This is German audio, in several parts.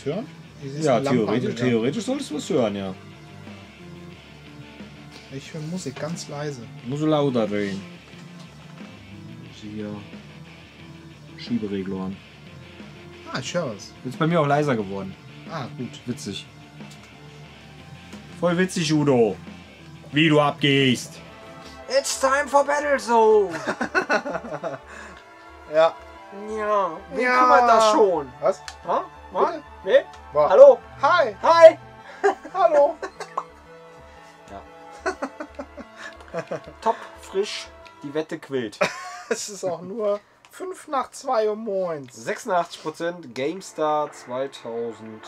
hören? Ja, theoretisch solltest du was hören, ja. Ich höre Musik ganz leise. Muss so lauter drehen. Hier. Schieberegler an. Ah, ich höre was. Ist bei mir auch leiser geworden. Ah, gut. Witzig. Voll witzig, Udo. Wie du abgehst. It's time for Battle Zone. Ja. Ja, wen kümmert das schon? Was? Ha? Was? Bitte? Nee? Boah. Hallo? Hi. Hi! Hallo. Top, frisch, die Wette quillt. Es ist auch nur 5 nach 2 Uhr morgens. 86% GameStar 2005.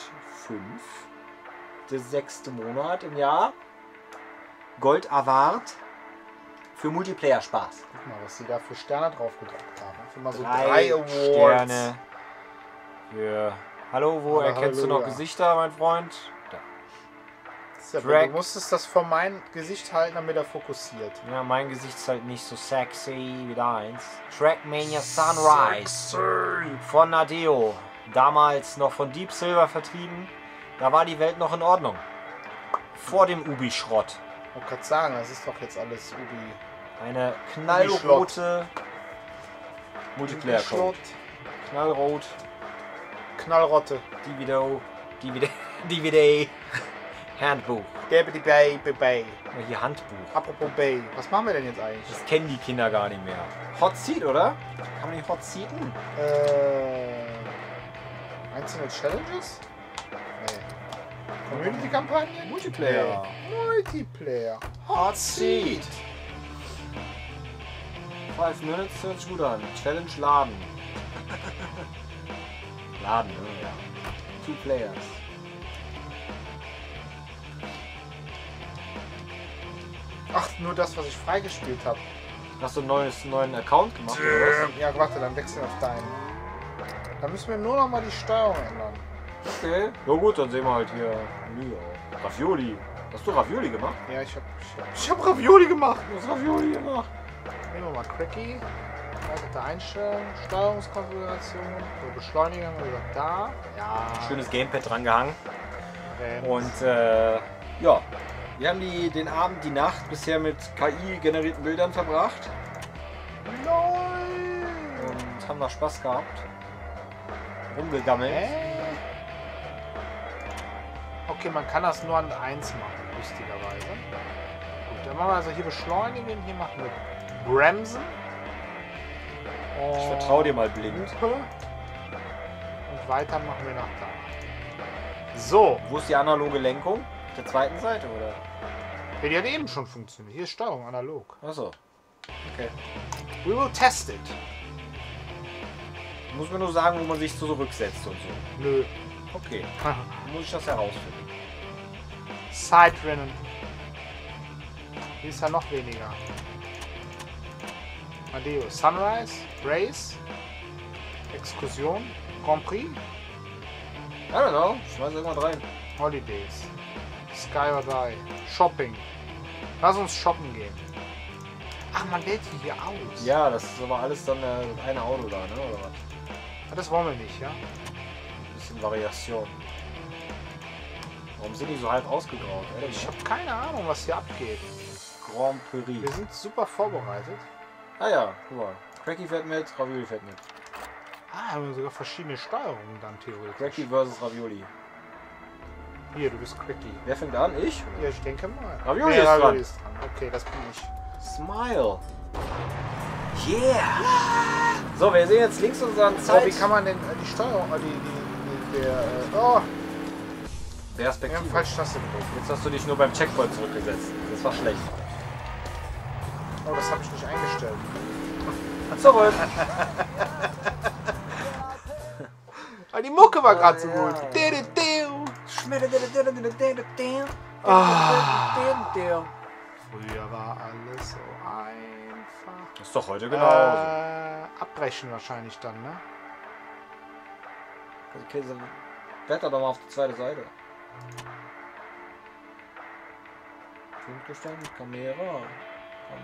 Der 6. Monat im Jahr. Gold Award für Multiplayer-Spaß. Guck mal, was sie da für Sterne drauf gedruckt haben. Einfach mal so 3 3 Awards. Sterne. Für Hallo, wo Aber erkennst du noch Halleluja. Gesichter, mein Freund? Da. Ja, Track. du musstest das vor mein Gesicht halten, damit er fokussiert. Ja, mein Gesicht ist halt nicht so sexy wie deins. Trackmania Sunrise von Nadeo. Damals noch von Deep Silver vertrieben. Da war die Welt noch in Ordnung. Vor dem Ubi-Schrott. Ich wollte gerade sagen, das ist doch jetzt alles Ubi. Eine knallrote Multiplayer-Code. Schlott, Knallrot. Knallrotte. DVD. Handbuch. Baby, Baby, Baby. Oh, hier Handbuch. Apropos Bay. Was machen wir denn jetzt eigentlich? Das kennen die Kinder gar nicht mehr. Hot Seat, oder? Kann man nicht Hot Seaten? Einzelne Challenges? Nee. Community-Kampagne? Multiplayer. Nee. Multiplayer. Hot Seat. 5 Minutes hört sich gut an. Challenge laden. Laden, ne? Ja. 2 Players. Ach, nur das, was ich freigespielt habe. Hast du einen neuen Account gemacht, oder was? Ja, warte, dann wechseln wir auf deinen. Dann müssen wir nur noch mal die Steuerung ändern. Okay. Na gut, dann sehen wir halt hier Menü auf. Ravioli. Hast du Ravioli gemacht? Ja, ich hab Ravioli gemacht. Du hast Ravioli gemacht. Nehmen wir mal Cracky. Weitere Einstellungen, Steuerungskonfiguration, so Beschleuniger haben wir gesagt da. Ja. Schönes Gamepad dran gehangen. Und Und ja, wir haben den Abend, die Nacht bisher mit KI-generierten Bildern verbracht LOL. und haben da Spaß gehabt. Rumgegammelt. Okay, man kann das nur an 1 machen, lustigerweise. Gut, dann machen wir also hier beschleunigen, hier machen wir bremsen. Ich vertraue dir mal blind. Hupe. Und weiter machen wir nach da. So, Wo ist die analoge Lenkung? Auf der zweiten Seite, oder? die hat eben schon funktioniert. Hier ist Steuerung analog. Achso. Okay. We will test it. Muss mir nur sagen, wo man sich so zurücksetzt und so. Nö. Okay. Muss ich das herausfinden. Siderennen. Hier ist ja noch weniger. Adeo. Sunrise. Race. Exkursion. Grand Prix. I don't know. Schmeiß irgendwas rein. Holidays. Sky or Die. Shopping. Lass uns shoppen gehen. Ach, man wählt die hier aus. Ja, das ist aber alles dann das eine Auto da, ne? Oder was? Ah, das wollen wir nicht, ja? Ein bisschen Variation. Warum sind die so halb ausgegraut? Ich habe keine Ahnung, was hier abgeht. Grand Prix. Wir sind super vorbereitet. Ah ja, guck mal. Cracky fährt mit, Ravioli fährt mit. Ah, haben wir sogar verschiedene Steuerungen dann theoretisch. Cracky versus Ravioli. Hier, du bist Cracky. Wer fängt an? Ich? Ja, ich denke mal. Ravioli Nee, ist Ravioli dran. ist dran. Okay, das bin ich. Smile. Yeah. So, wir sehen jetzt links unseren Oh, Zeit. wie kann man denn die Steuerung, oh, wir haben Perspektive. falsche Taste gedrückt. Jetzt hast du dich nur beim Checkpoint zurückgesetzt. Das war schlecht. Oh, das habe ich nicht eingestellt. Zurück. Ah, die Mucke war gerade so gut. Früher war alles so einfach. Das ist doch heute genauso. Abbrechen wahrscheinlich dann, ne? Okay, so Wetter doch mal auf die zweite Seite. Punktgestand, Kamera.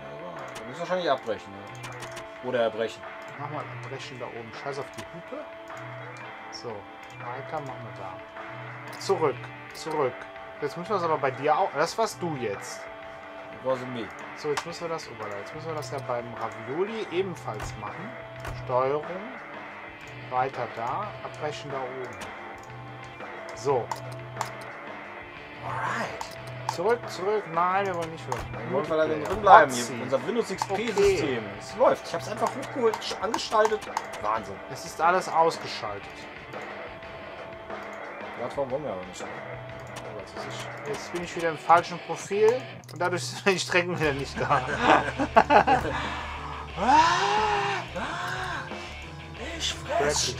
Du musst wahrscheinlich abbrechen, ja. Oder erbrechen. Mach mal Abbrechen da oben. Scheiß auf die Hupe. So, weiter machen wir da. Zurück, zurück. Jetzt müssen wir es aber bei dir auch. Das warst du jetzt. Was in me? So, jetzt müssen wir das Jetzt müssen wir das ja beim Ravioli ebenfalls machen. Steuerung. Weiter da. Abbrechen da oben. So. Alright. Zurück, zurück. Nein, wir wollen nicht wieder. Dann wollen wir da drin bleiben. Hier, Hotseat. unser Windows XP-System. Okay. Es läuft. Ich habe es einfach hochgeholt, angeschaltet. Wahnsinn. Es ist alles ausgeschaltet. Plattform wollen wir aber nicht. Ne? Jetzt bin ich wieder im falschen Profil und dadurch sind die Strecken wieder nicht da. Ich Wirklich.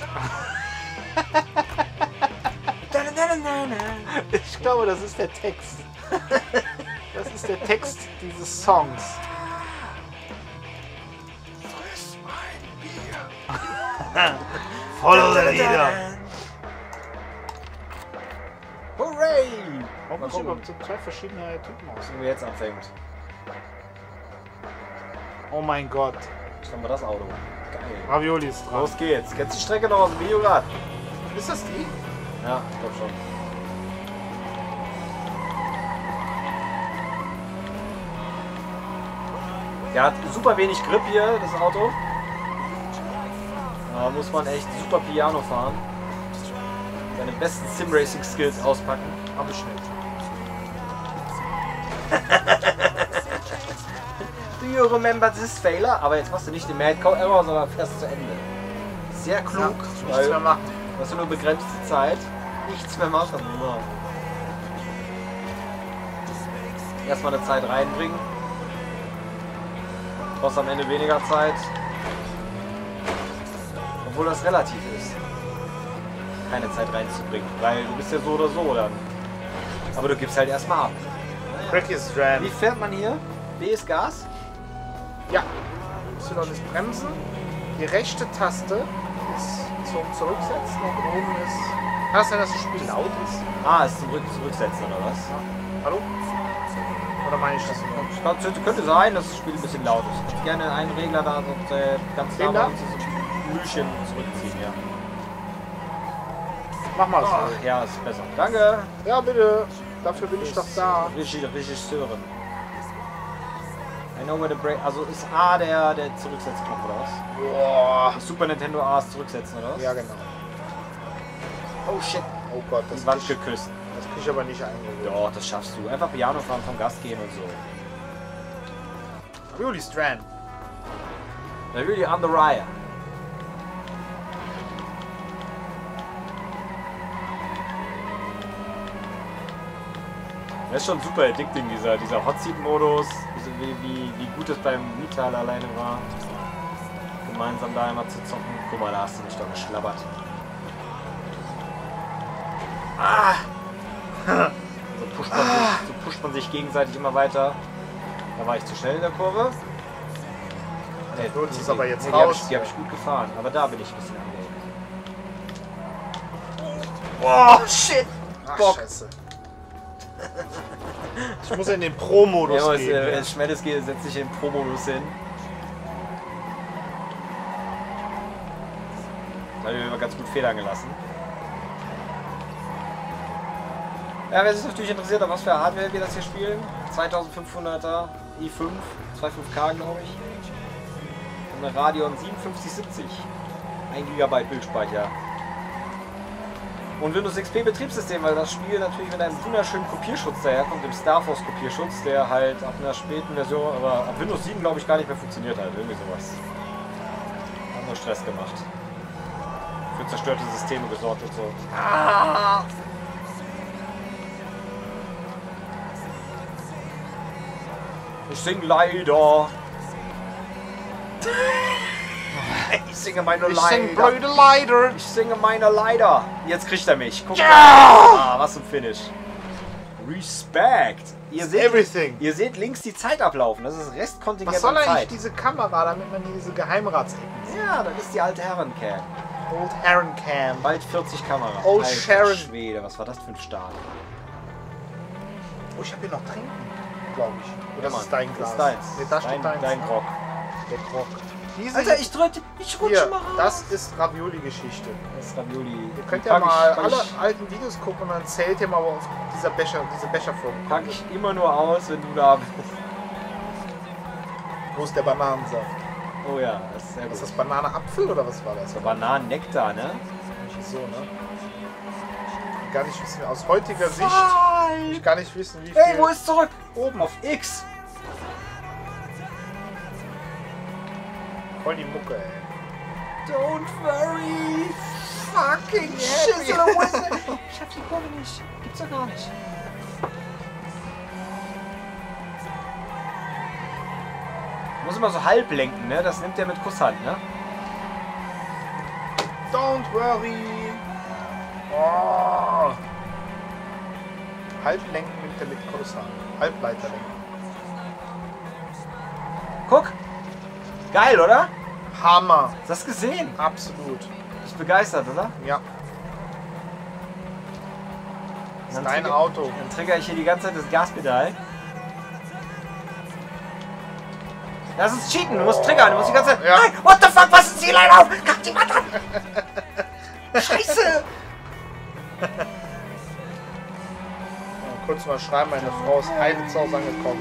Na. Ich glaube, das ist der Text. Das ist der Text dieses Songs. Friss mein Bier. Follow the leader. Hooray! Warum Mal ist gucken, überhaupt so zwei verschiedene Typen aus? wie jetzt anfängt. Oh mein Gott. Jetzt haben wir das Auto. Geil. Ravioli ist dran. Los geht's. Kennst du die Strecke noch aus dem Video gerade? Ist das die? Ja, ich glaube schon. Der hat super wenig Grip hier, das Auto. Da muss man echt super Piano fahren. Seine besten Sim-Racing-Skills auspacken. Aber schnell. Do you remember this failure? Aber jetzt machst du nicht den Mad Cow Error, sondern fährst zu Ende. Sehr klug, Ja, nichts mehr machen. du hast nur begrenzte Zeit. Nichts mehr machen. Genau. Erstmal eine Zeit reinbringen. Brauchst am Ende weniger Zeit. Obwohl das relativ ist. Keine Zeit reinzubringen. Weil du bist ja so oder so dann. Aber du gibst halt erstmal ab. Crack ist dran. Wie fährt man hier? B ist Gas. Ja. Y ist Bremsen. Die rechte Taste ist zum Zurücksetzen und oben ist. Kann es sein, dass das Spiel laut ist? Ah, ist zurücksetzen oder was? Hallo? Oder meine ich das nur? Ich glaub, es könnte sein, dass das Spiel ein bisschen laut ist. Ich hätte gerne einen Regler da und ganz Den nah da? bei uns so ein Mühlchen zurückziehen, ja. Mach mal Oh, so. ja, ist besser. Danke. Ja, bitte. Dafür bin ich doch da. Regisseurin. I know where the break. Also ist A der Zurücksetzknopf oder was? Boah. Super Nintendo A ist zurücksetzen oder was? Ja, genau. Oh shit. Oh Gott, Die das Wand krieg geküsst. ich aber nicht eingewöhnt. Doch, das schaffst du. Einfach Piano fahren, vom Gas gehen und so. Ravioli Strand. Da will die on the Rye. Das ist schon super addicting, dieser Hot Seat Modus. Wie gut es beim Vital alleine war. Gemeinsam da einmal zu zocken. Guck mal, da hast du mich doch geschlabbert. Ah! So pusht man sich gegenseitig immer weiter. Da war ich zu schnell in der Kurve. Nee, Du holst es aber jetzt die raus. Die hab ich gut gefahren. Aber da bin ich ein bisschen angeeckt. Boah, shit. Ach, Bock. scheiße. Ich muss in den Pro-Modus Ja, gehen. wenn es schnelles geht, setzt sich in den Pro-Modus hin. Da habe ich immer ganz gut Federn gelassen. Ja, wer sich natürlich interessiert, auf was für Hardware wir das hier spielen. 2500er i5, 2.5K glaube ich. Und eine Radeon 5770. 1 GB Bildspeicher. Und Windows XP Betriebssystem, weil das Spiel natürlich mit einem wunderschönen Kopierschutz daherkommt, dem Star Force Kopierschutz, der halt ab einer späten Version, aber ab Windows 7 glaube ich gar nicht mehr funktioniert hat, irgendwie sowas. Hat nur Stress gemacht. Für zerstörte Systeme gesorgt und so. Ah! Ich sing leider. Ich singe meine Ich sing Leider. blöde Leider. Ich singe meine Leider. Jetzt kriegt er mich. Guck mal. Ja! Ah, was ein Finish. Respect. Everything. Ihr seht links die Zeit ablaufen. Das ist Restkontingent Was soll an eigentlich Zeit. diese Kamera, damit man diese Geheimratsecken sieht? Ja, das ist die alte Herrencam. Old Heron Cam. Bald 40 Kameras. Old Alter Sharon. Schwede, was war das für ein Start? Oh, ich habe hier noch trinken, glaube ich. Oder Ja, das ist dein Glas? Das ist deins. Nee, da steht deins. Dein ne? Grog. Der Grog. Diese Alter, ich rutsche hier, mal raus. das ist Ravioli-Geschichte. Das ist Ravioli. Ihr könnt ja mal alle alten Videos gucken und dann zählt ihr mal, wo auf diese Becher vorkommt. Pack ich immer nur aus, wenn du da bist. Wo ist der Bananensaft? Oh ja, das ist sehr gut. Ist das Banane-Apfel oder was war das? So Bananennektar, ne? So, ne? Gar nicht wissen, aus heutiger Sicht. Ich gar nicht wissen, wie viel. Ey, wo ist zurück? Oben. Auf X. Voll die Mucke, ey. Don't worry. Fucking shit. Ich hab die Kurve nicht. Gibt's doch gar nicht. Muss immer so halb lenken, ne? Das nimmt der mit Kusshand, ne? Don't worry. Oh. Halblenken nimmt er mit Kursant. Halbleiterlenken. Guck. Geil, oder? Hammer. Hast du das gesehen? Absolut. Bist begeistert, oder? Ja. Das ist dein Auto. Dann trigger ich hier die ganze Zeit das Gaspedal. Das ist Cheaten, du musst triggern, du musst die ganze Zeit... Ja. Nein, what the fuck, was ist die Line auf? Kack die Wand an! Scheiße! Kurz mal schreiben, meine Frau ist heile zu Hause angekommen.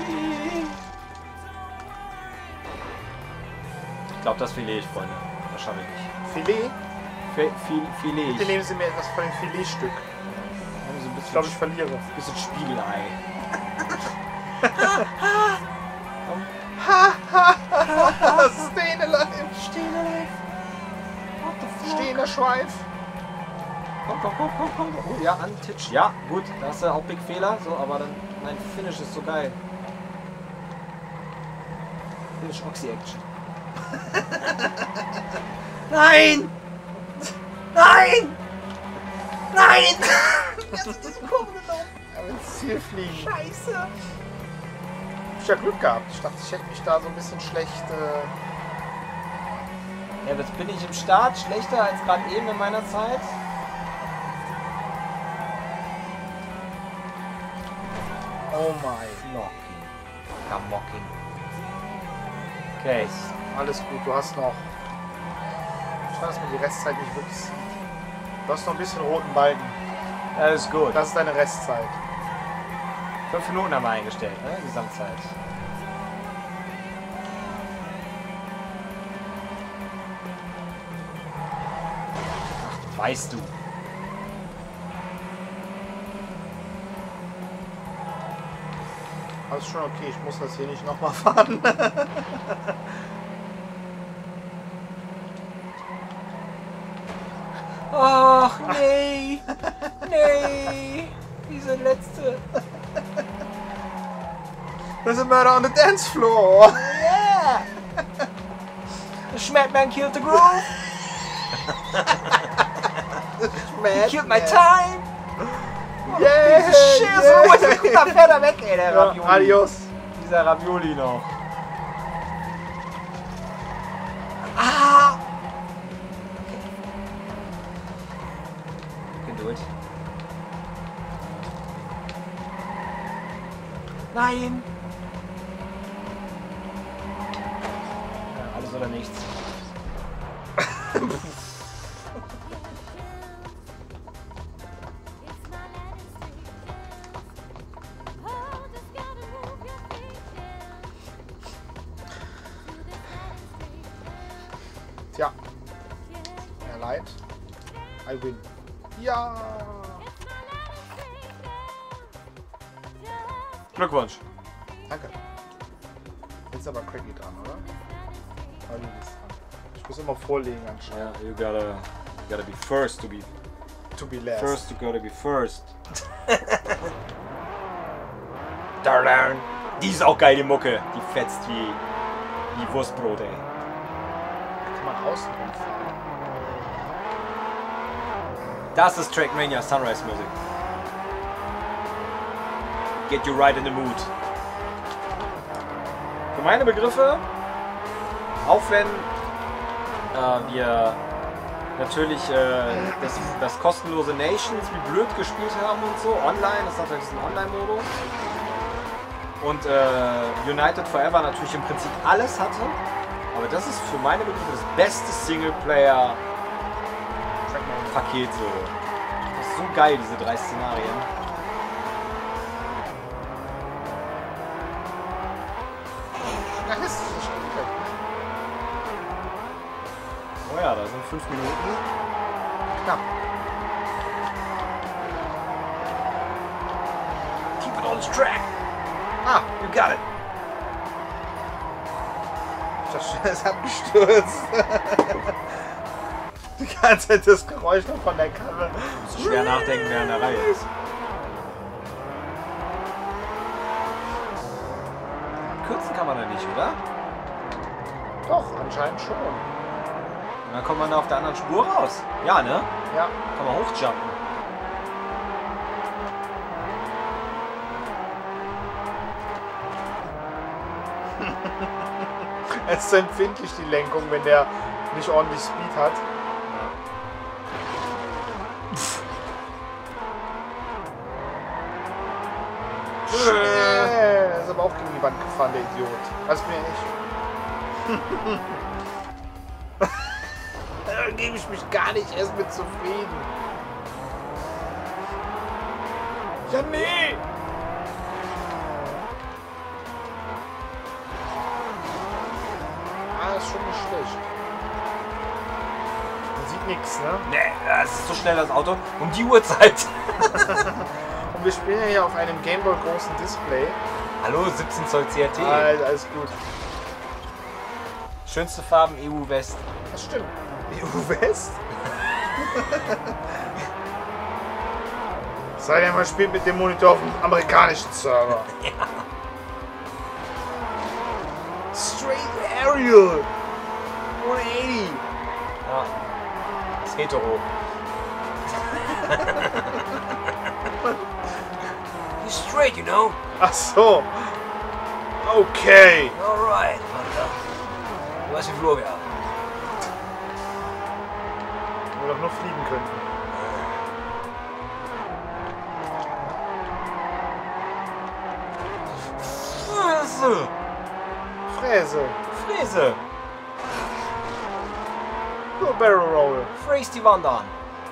Ich glaube, das Filet, Freunde. Das schaffe ich nicht. Filet? Filet. Bitte nehmen Sie mir etwas von dem Filetstück. Ich glaube, ich verliere. Bisschen Spiegelei. Staying alive. Stehen alive. What the fuck? Stehender Schweif. Komm. Oh ja, Antitch. Ja, gut. Da hast du auch Big Fehler. So, aber dann mein Finish ist so geil. Finish Oxy Action. Nein! Nein! Nein! Jetzt ist diese Kurve genommen. Aber ins Ziel fliegen. Scheiße. Ich hab ja Glück gehabt. Ich dachte, ich hätte mich da so ein bisschen schlecht. Ja, jetzt bin ich im Start schlechter als gerade eben in meiner Zeit. Oh mein. Knocking. Kamocking. Okay. Alles gut, du hast noch. Ich fand, dass man die Restzeit nicht wirklich sieht. Du hast noch ein bisschen roten Balken. Alles gut. Das ist deine Restzeit. 5 Minuten haben wir eingestellt, ne? Gesamtzeit. Ach, weißt du. Alles schon okay, ich muss das hier nicht nochmal fahren. Ach, nee. Nee. Diese letzte. There's a murder on the dance floor. Yeah. The Schmadman killed the groove. He killed my time. Yeah. Diese Scheiße. Guck, da fährt er weg, ey, der Ja, Ravioli. adios. Dieser Ravioli noch. Ah! Geduld. Nein! Ja, alles oder nichts. Tja. Ja, leid. I win. Ja. Glückwunsch. Danke. Jetzt aber Cracky dran, oder? Oh, du bist dran. Ich muss immer vorlegen anscheinend. Ja, you gotta be first to be To be last. first. You gotta be first. Darn. Die ist auch geil, die Mucke. Die fetzt wie Wurstbrot, ey. Kann man außen rumfahren. Das ist Trackmania Sunrise Music. Get you right in the mood. Für meine Begriffe, auch wenn wir natürlich das kostenlose Nations wie blöd gespielt haben und so, online, das hat ja diesen Online-Modus. Und United Forever natürlich im Prinzip alles hatte, Aber das ist für meine Begriffe das beste Singleplayer-Paket so. Das ist so geil, diese 3 Szenarien. Ja, das ist nicht gut. Oh ja, da sind 5 Minuten. Knapp. Keep it on track. Ah, You got it. das ist abgestürzt. Die ganze Zeit das Geräusch noch von der Karre. So schwer nachdenken, wer an der Reihe ist. Kürzen kann man da nicht, oder? Doch, anscheinend schon. Und dann kommt man da auf der anderen Spur raus. Ja, ne? Ja. Kann man hochjumpen. Es ist so empfindlich, die Lenkung, wenn der nicht ordentlich Speed hat. Er ist aber auch gegen die Wand gefahren, der Idiot. Das bin ja ich. Da gebe ich mich gar nicht erst mit zufrieden. Ja, nee! Ah, ist schon nicht schlecht. Man sieht nichts, ne? Nee, das ist so schnell das Auto. Um die Uhrzeit. Und wir spielen ja hier auf einem Gameboy großen Display. Hallo, 17 Zoll CRT. Alles gut. Schönste Farben EU West. Das stimmt. EU West? Sei denn, man spielt mit dem Monitor auf dem amerikanischen Server. Ja. Straight Aerial 180. Ja. Ist hetero. He's straight, you know. Ach so. Okay. Alright, Alter. Du hast die Flur gehabt. Wir doch nur fliegen könnten. Fräse. Fräse. Fräse. Nur Barrel Roll. Fräse die Wand an.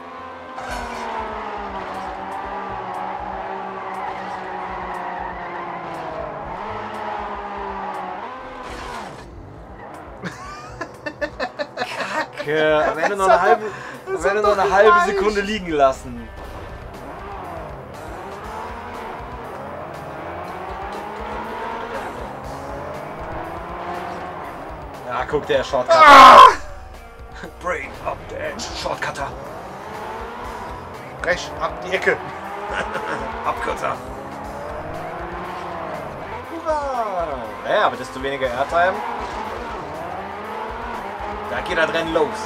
Kacke. Am Ende noch eine halbe Sekunde liegen lassen. Ja, guck, der Shortcutter. Ah! Brain up the edge. Shortcutter. Brech ab die Ecke. Abkürzer. Hurra! Ja, aber desto weniger Airtime. Da geht das Rennen los.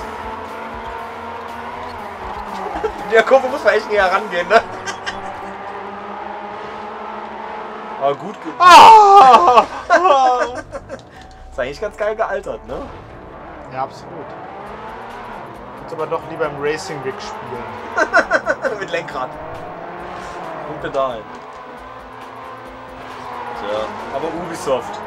In der Kurve muss man echt näher rangehen, ne? Aber gut. Ah! Ist eigentlich ganz geil gealtert, ne? Ja, absolut. Jetzt aber doch lieber im Racing Rig spielen. Mit Lenkrad. Und Pedalen. Tja, aber Ubisoft.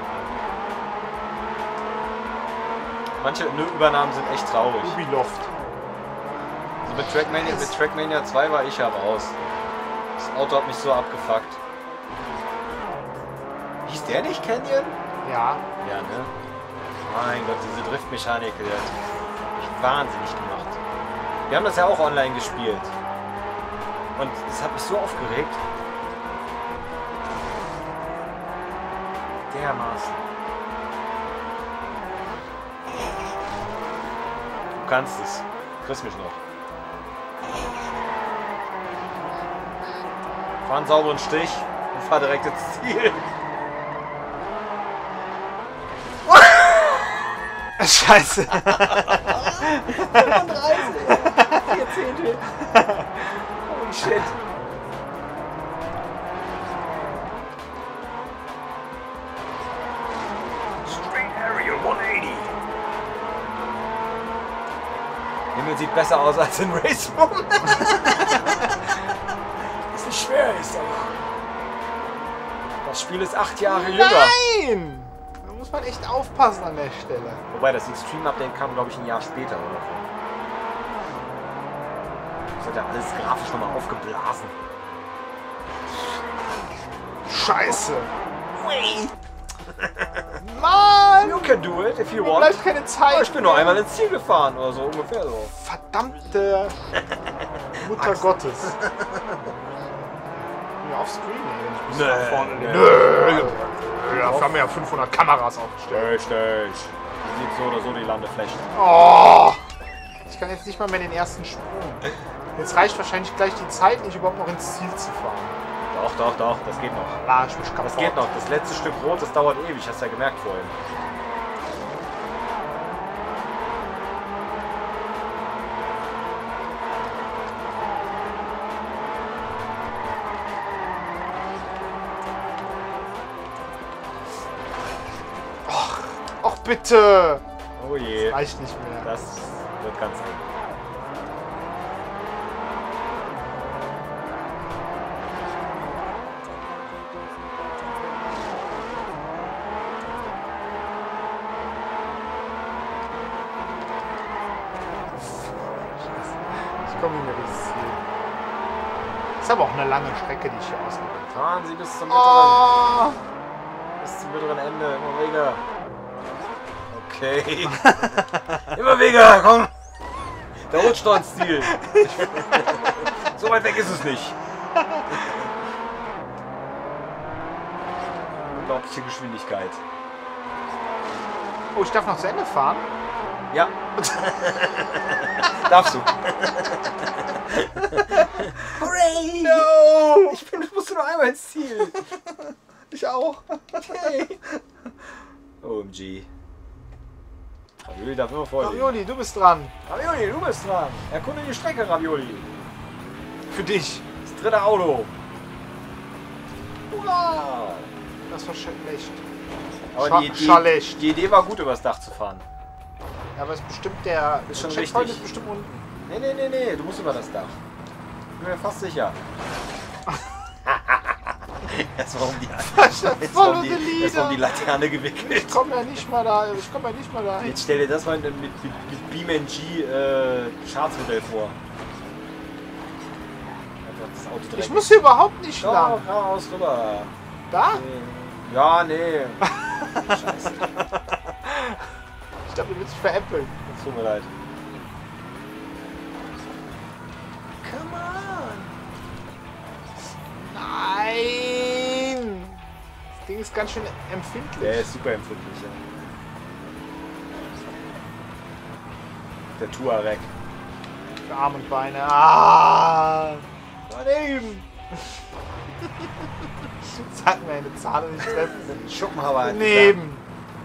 Manche Übernahmen sind echt traurig. Ubiloft. Also mit Trackmania 2 war ich ja raus. Das Auto hat mich so abgefuckt. Hieß der nicht Canyon? Ja. Ja, ne? Mein Gott, diese Driftmechanik, die hat mich wahnsinnig gemacht. Wir haben das ja auch online gespielt. Und das hat mich so aufgeregt. Dermaßen. Du kannst es. Du kriegst mich noch. Fahr einen sauberen Stich und fahr direkt ins Ziel. Scheiße. 35. 4 Zehntel. Holy shit. Straight Aerial 180. Himmel sieht besser aus als in Race Room. Ist nicht schwer, ist aber. Das Spiel ist 8 Jahre jünger. Nein! muss man echt aufpassen an der Stelle. Wobei das Extreme Update kam, glaube ich, ein Jahr später oder so. Das hat ja alles grafisch nochmal aufgeblasen. Scheiße. Mann! You can do it if you Mir want. bleibt keine Zeit. Oh, ich bin nur einmal ins Ziel gefahren oder so ungefähr so. Verdammte Mutter Gottes. Ja, offscreen, ey, wenn ich ein bisschen nach vorne lehne. Nö. Ja, wir haben ja 500 Kameras aufgestellt. Richtig. Man sieht so oder so die Landeflächen. Oh! Ich kann jetzt nicht mal mehr den ersten Sprung. Jetzt reicht wahrscheinlich gleich die Zeit nicht, überhaupt noch ins Ziel zu fahren. Doch, das geht noch. Larsch mich kaputt. Das geht noch. Das letzte Stück Rot, das dauert ewig, hast du ja gemerkt vorhin. Och bitte! Oh je. Das reicht nicht mehr. Das wird ganz eng. Ich komme nicht mehr durchs Ziel. Ist aber auch eine lange Strecke, die ich hier ausgewählt habe. Fahren Sie bis zum Oh! Bis zum mittleren Ende. Immer weniger. Okay. Immer weniger, komm. Der rutscht noch ins Ziel. So weit weg ist es nicht. Unglaubliche Geschwindigkeit. Oh, ich darf noch zu Ende fahren? Ja. Darfst du. Hooray! No! Ich musste nur einmal ins Ziel. Ich auch. Okay. OMG. Ravioli darf immer vor dir. Ravioli, du bist dran. Ravioli, du bist dran. Erkunde die Strecke, Ravioli. Für dich. Das dritte Auto. Hurra! Das war schlecht. Aber schlecht. die Idee war gut, übers Dach zu fahren. Ja, aber es ist bestimmt der Ist schon Checkpoint richtig. ist bestimmt unten. Nee, du musst über das Dach. Bin mir fast sicher. Jetzt warum die Laterne gewickelt. Ich komme ja nicht mal da. Jetzt stell dir das mal mit BeamNG Chartsmodell vor. Einfach das Auto direkt. Ich muss hier überhaupt nicht doch, lang. raus, rüber. Da? Nee. Ja, nee. Scheiße. Ich dachte, du willst mich veräppeln. Das tut mir leid. Come on! Nein! Das Ding ist ganz schön empfindlich. Der ist super empfindlich, ja. Der Tuareg. Für Arme und Beine. Ah! Daneben! Sag mir eine Zahl und ich treffe sie. Schuppenhauer. Daneben!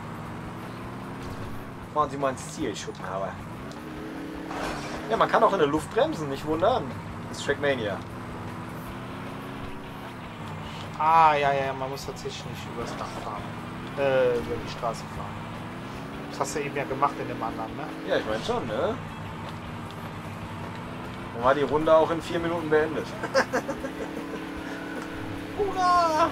Fahren Sie mal ins Ziel, Schuppenhauer. Ja, man kann auch in der Luft bremsen, nicht wundern. Das ist Trackmania. Ah, ja, man muss tatsächlich nicht übers Dach fahren. Über die Straße fahren. Das hast du eben ja gemacht in dem anderen, ne? Ja, ich meine schon, ne? Dann war die Runde auch in 4 Minuten beendet. Hurra!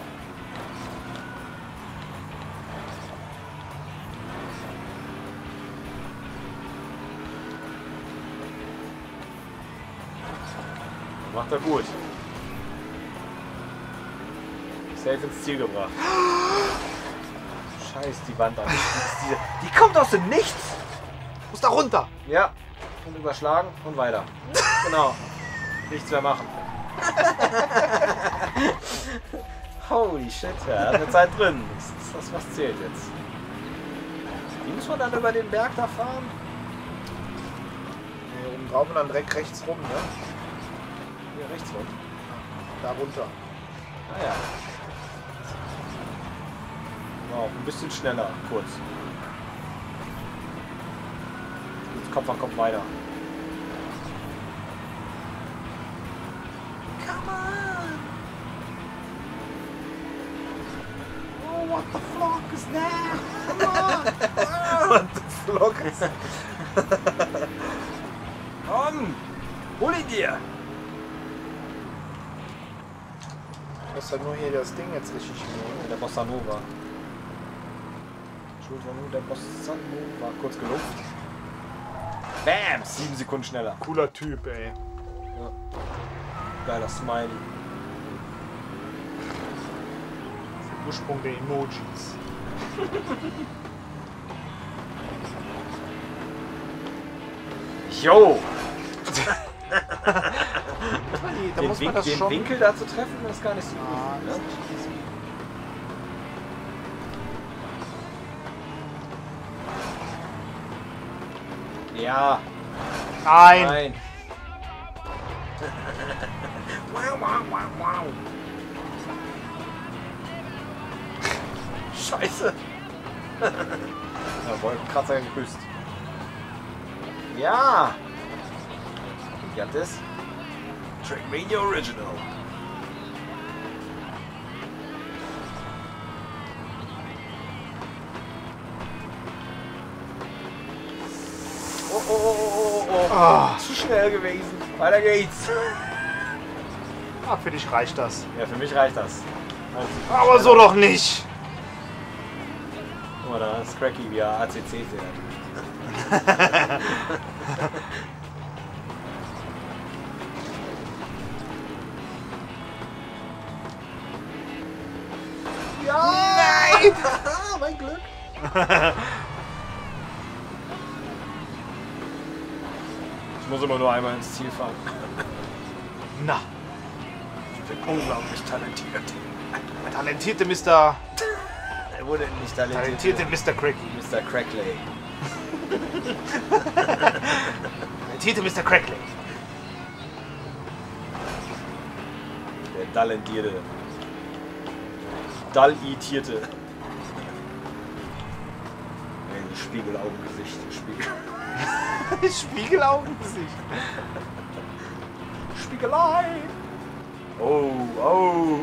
Macht er gut. Safe ins Ziel gebracht. Scheiß die Wand an. Die kommt aus dem Nichts! Muss da runter! Ja. Und überschlagen und weiter. Genau. Nichts mehr machen. Holy shit, ja. Hat eine Zeit drin. Das ist das, was zählt jetzt. Wie muss man dann über den Berg da fahren? Hier oben drauf und dann direkt rechts rum, ne? Hier rechts rum. Da runter. Ah ja. Wow, ein bisschen schneller, kurz. Jetzt Kopf an Kopf weiter. Come on! Oh, what the flock is that? Come on! What the flock is Komm! Hol ihn dir! Du musst halt nur hier das Ding jetzt richtig nehmen. Der Bossa Nova. Der Boss war kurz gelupft. Bam! 7 Sekunden schneller. Cooler Typ, ey. Ja. Geiler Smiley. Ursprung der Emojis. Jo! Da muss man das den schon... Winkel da zu treffen, das ist gar nicht so Ah, gut. das Ne? ist nicht easy. Ja. Nein! Nein. Wow, wow, wow, wow. Scheiße. Ja, Wolkenkratzer geküsst. Ja. You got this? Trackmania Original. Oh. Ah. Zu schnell gewesen. Weiter geht's. Ah, für dich reicht das. Ja, für mich reicht das. Aber so doch nicht! Guck mal, da ist Cracky, wie er ACC fährt. Ja! Nein! Mein Glück! Ich muss immer nur einmal ins Ziel fahren. Na, Ich bin unglaublich talentiert. talentierte Mr. Er wurde nicht talentiert. Talentierte Mr. Cracky. Mr. Crackley. Talentierte Mr. Crackley. Der talentierte. Dallitierte. Ein Spiegelaugengesicht. Spiegelaugengesicht. Spiegelei! Oh.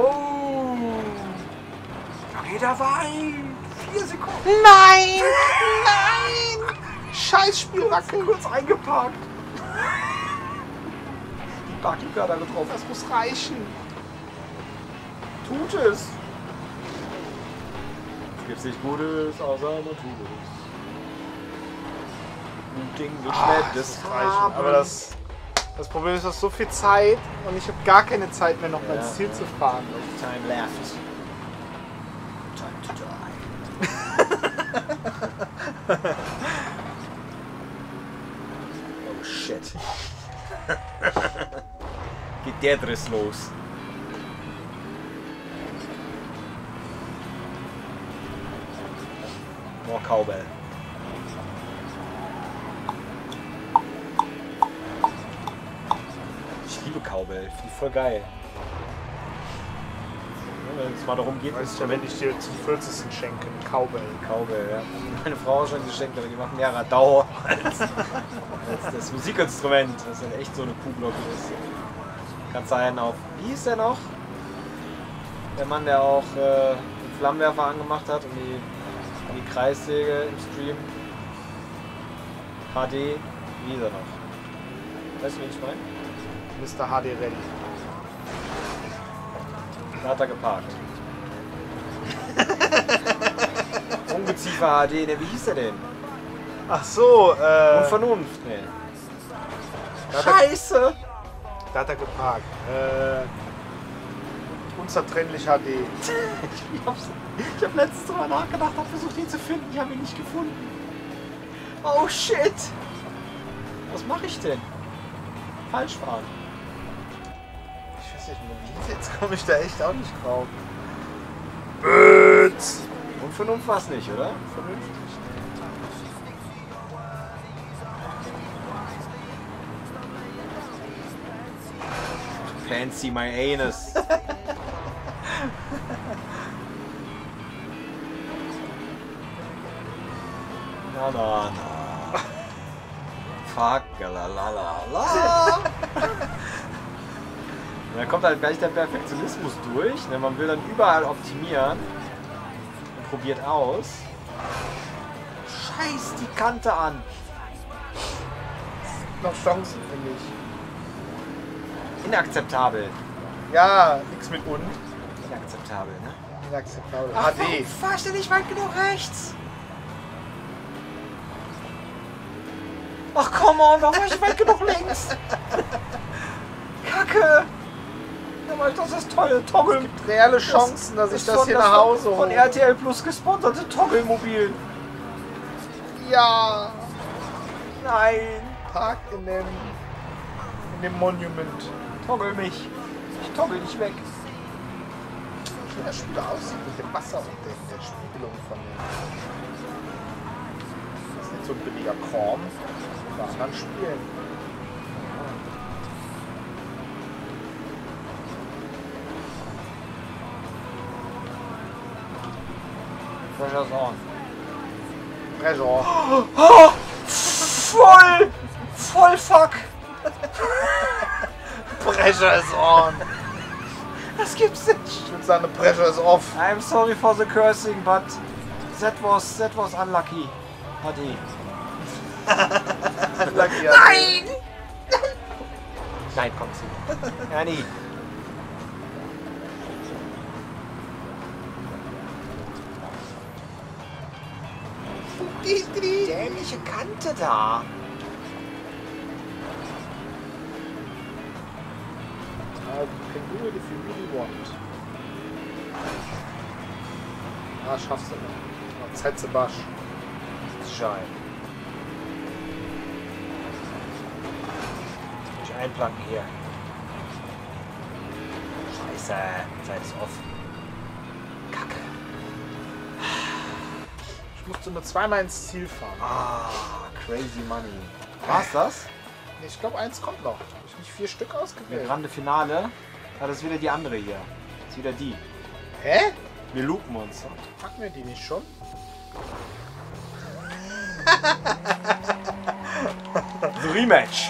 Da geht er weit! 4 Sekunden! Nein! Nein! Scheiß Spielwackel. Kurz eingeparkt! Die Parkingkörder getroffen. Das muss reichen. Tut es! Es gibt nichts Gutes, außer man tut es. Ein Ding wird schnell das muss reichen. Aber das Problem ist, du hast so viel Zeit und ich habe gar keine Zeit mehr, noch mal ins Ziel zu fahren. Time left. Time to die. Oh shit. Geht der Driss los. More Cowbell. Ich liebe Cowbell, finde ich voll geil. Ja, wenn es mal darum geht, Weißt du, wenn ich dir zum 40. schenke, ein Cowbell. Cowbell, ja. Meine Frau hat schon geschenkt, aber die macht mehr Radau als das Musikinstrument. Das ist ja echt so eine Kuhglocke ist. Kannst du einen auf. Wie hieß der noch? Der Mann, der auch den Flammenwerfer angemacht hat und die Kreissäge im Stream. HD. Wie hieß er noch? Weißt du, wen ich meine? Mr. HD Rally. Da hat er geparkt. Ungeziefer HD, ne, wie hieß der denn? Ach so, Unvernunft, ne. Da hat er- Scheiße! Da hat er geparkt. Unzertrennlich HD. Ich hab letztens drüber nachgedacht, hab versucht ihn zu finden, ich habe ihn nicht gefunden. Oh shit! Was mache ich denn? Falsch fahren. Ich weiß nicht, jetzt komme ich da echt auch nicht drauf. Bötz! Unvernunft war's nicht, oder? Vernünftig. Fancy my anus. na. Fuck, la. Und dann kommt halt gleich der Perfektionismus durch. Ne? Man will dann überall optimieren und probiert aus. Scheiß die Kante an. Noch Chancen, finde ich. Inakzeptabel. Ja, nix mit und. Inakzeptabel, ne? Inakzeptabel. Ach, HD. warum fahr ich denn nicht weit genug rechts? Ach komm on, warum war ich weit genug links? Kacke! Ja, weil das ist toll. Toggle. Es gibt reelle Chancen, dass ich das hier nach Hause von hole. RTL Plus gesponserte Toggle-Mobil. Ja! Nein. Park in dem Monument. Toggle mich. Ich toggle dich weg. Wie das Spiel aussieht mit dem Wasser und der Spiegelung von dem. Das ist nicht so ein billiger Kram bei anderen Spielen. Pressure's on. Pressure. Oh, voll fuck. Pressure is on. Das gibt's nicht. Ich würde sagen, the pressure is off. I'm sorry for the cursing, but that was unlucky. Buddy. Lucky, Nein! Nein, komm zu. Ja, nie. Die dämliche Kante da. You can do it if you really want. Ah, schaffst du nicht. Zetze Basch. Schein. Ich einplanken hier. Scheiße. Zeit ist off. Kacke. Ich musste nur zweimal ins Ziel fahren. Ah, crazy money. War's das? Ich glaube, eins kommt noch. Habe ich nicht 4 Stück Der ausgewählt? Grande Finale. Ah, das ist wieder die andere hier. Das ist wieder die. Hä? Wir loopen uns. Hatten wir die nicht schon? The Rematch.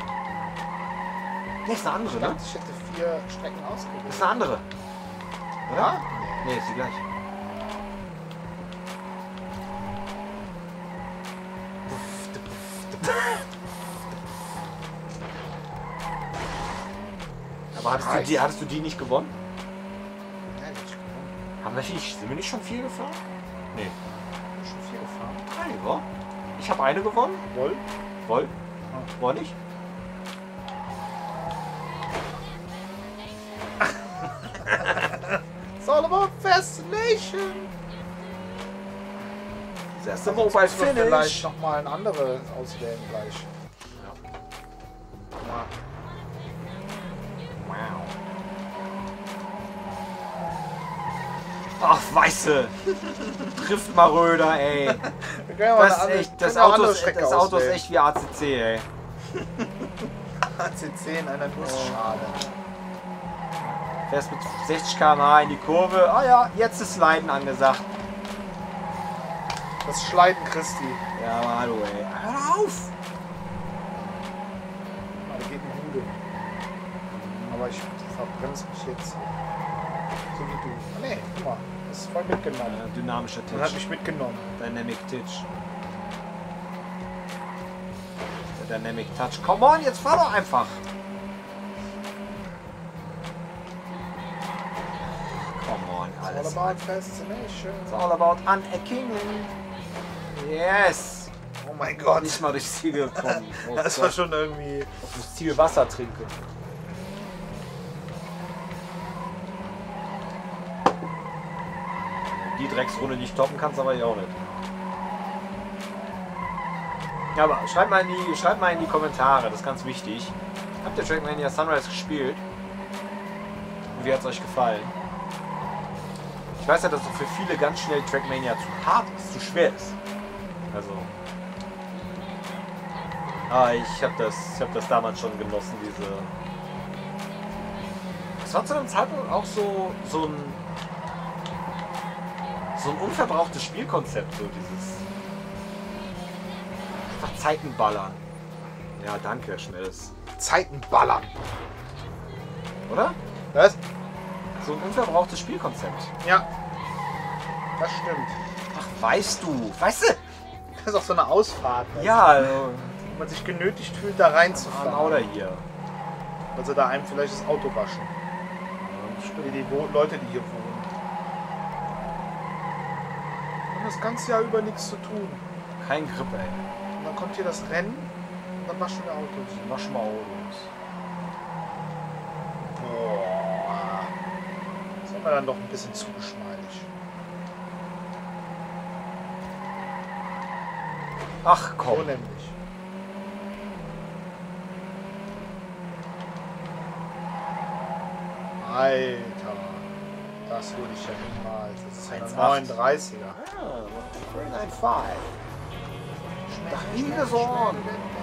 Nee, ist eine andere, Ich ne? dachte, ich hätte 4 Strecken ausgewählt. Ist eine andere. Oder? Ja? Nee, ist die gleiche. Aber hattest du die nicht gewonnen? Nein, nicht gewonnen. Sind wir nicht schon 4 gefahren? Nee. Ich bin schon 4 gefahren. Ja. Ich habe eine gewonnen. Woll? Woll? Woll ich? It's all about fascination. Das erste Mobile Mobile vielleicht Finish. nochmal ein andere auswählen gleich. Ja. Wow. Ach, weiße. Trifft mal Röder, ey. Wir können ja mal Das, eine ist andere- echt, das können auch Auto andere ist, Strecke das Auto ist auswählen. echt wie ACC, ey. ACC in einer Nussschale. Fährst mit 60 km/h in die Kurve. Ah ja, jetzt ist Leiden angesagt. Das Schleiden Christi. Ja, aber hallo, ey. Hör auf! Da geht ein Hude. Aber ich verbremse mich jetzt. So wie du. Ah, nee, guck mal. Das ist voll mitgenommen. Dynamischer Man hat Titch. mich mitgenommen. Dynamic Titch. Der Dynamic Touch. Come on, jetzt fahr doch einfach! Come on, All alles. about fascination. It's all about Anecking. Yes! Oh mein Gott. Nicht mal durchs Ziel gekommen. Oh Das war Gott. schon irgendwie. Auf das Ziel Wasser trinken. Die Drecksrunde nicht toppen kannst, aber ich auch nicht. Ja, aber schreibt mal in die Kommentare, das ist ganz wichtig. Habt ihr Trackmania Sunrise gespielt? Und wie hat es euch gefallen? Ich weiß ja, dass so für viele ganz schnell Trackmania zu hart ist, zu schwer ist. Also. Ah, ich hab das damals schon genossen, diese. Es war zu einem Zeitpunkt auch so ein unverbrauchtes Spielkonzept, so dieses. Einfach Zeiten ballern. Ja, danke, Schnelles. Zeiten ballern. Oder? Was? So ein unverbrauchtes Spielkonzept. Ja. Das stimmt. Ach, weißt du. Weißt du? Das ist auch so eine Ausfahrt. weißt Ja, also. du, wo man sich genötigt fühlt, da reinzufahren. Oder hier. Also da einem vielleicht das Auto waschen. Wie die Leute, die hier wohnen. Haben das ganze Jahr über nichts zu tun. Kein Grip, ey. Und dann kommt hier das Rennen Dann waschen wir Autos. Wasch mal Autos. Boah. Das ist aber dann doch ein bisschen zu geschmeidig. Ach So komm. nämlich. Alter. Das würde ich ja niemals. Das ist ja 1,8. 39er. Ah, 395. Doch nie so an.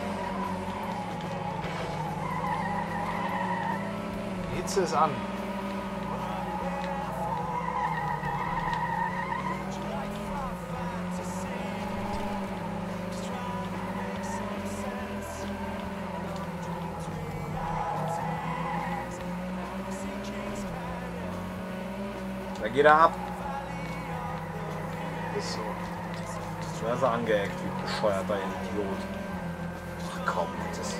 Die Hitze ist an. Da geht er ab. Ist so. Da ist er angeeckt, wie bescheuert bei ein Idiot. Ach komm, das.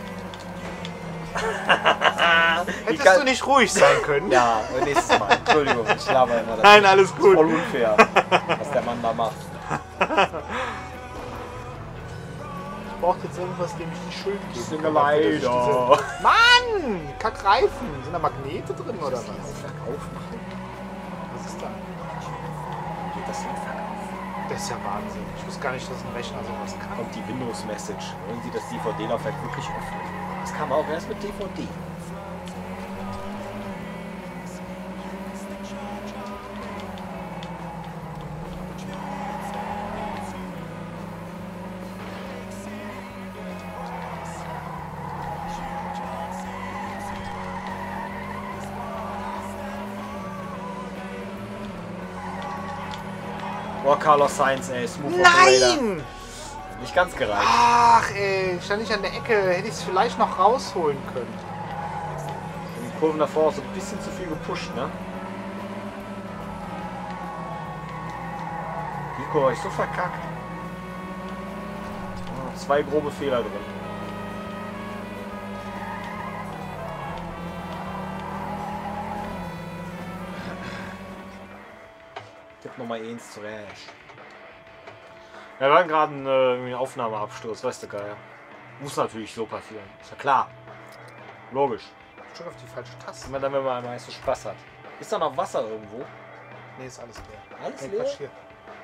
Hättest du nicht ruhig sein können? Ja, nächstes Mal. Entschuldigung, ich laber immer. Das Nein, alles ist gut. voll unfair, was der Mann da macht. Ich brauche jetzt irgendwas, dem ich die Schuld gebe. Tut mir leid. Oh. Mann! Kackreifen! Sind da Magnete drin oder was? Aufmachen? Was ist da? Geht das denn verkaufen? Das ist ja Wahnsinn. Ich wusste gar nicht, dass ein Rechner sowas kann. Kommt die Windows-Message. Wollen Sie das DVD-Laufwerk wirklich öffnen? Das kam auch erst mit DVD. Boah, Carlos Sainz, ey, Smooth Operator. Nein! Nicht ganz gereicht. Ach ey, stand ich an der Ecke. Hätte ich es vielleicht noch rausholen können. Die Kurven davor auch so ein bisschen zu viel gepusht, ne? Nico, ich so verkackt. Oh, 2 grobe Fehler drin. Tipp Nummer 1 zurecht. Ja, wir hatten gerade einen Aufnahmeabsturz, weißt du, geil. Muss natürlich so passieren. Ist ja klar. Logisch. Schon auf die falsche Taste. Immer dann, wenn man einmal so Spaß hat. Ist da noch Wasser irgendwo? Nee, ist alles leer. Alles Nee, leer? Quatsch, hier.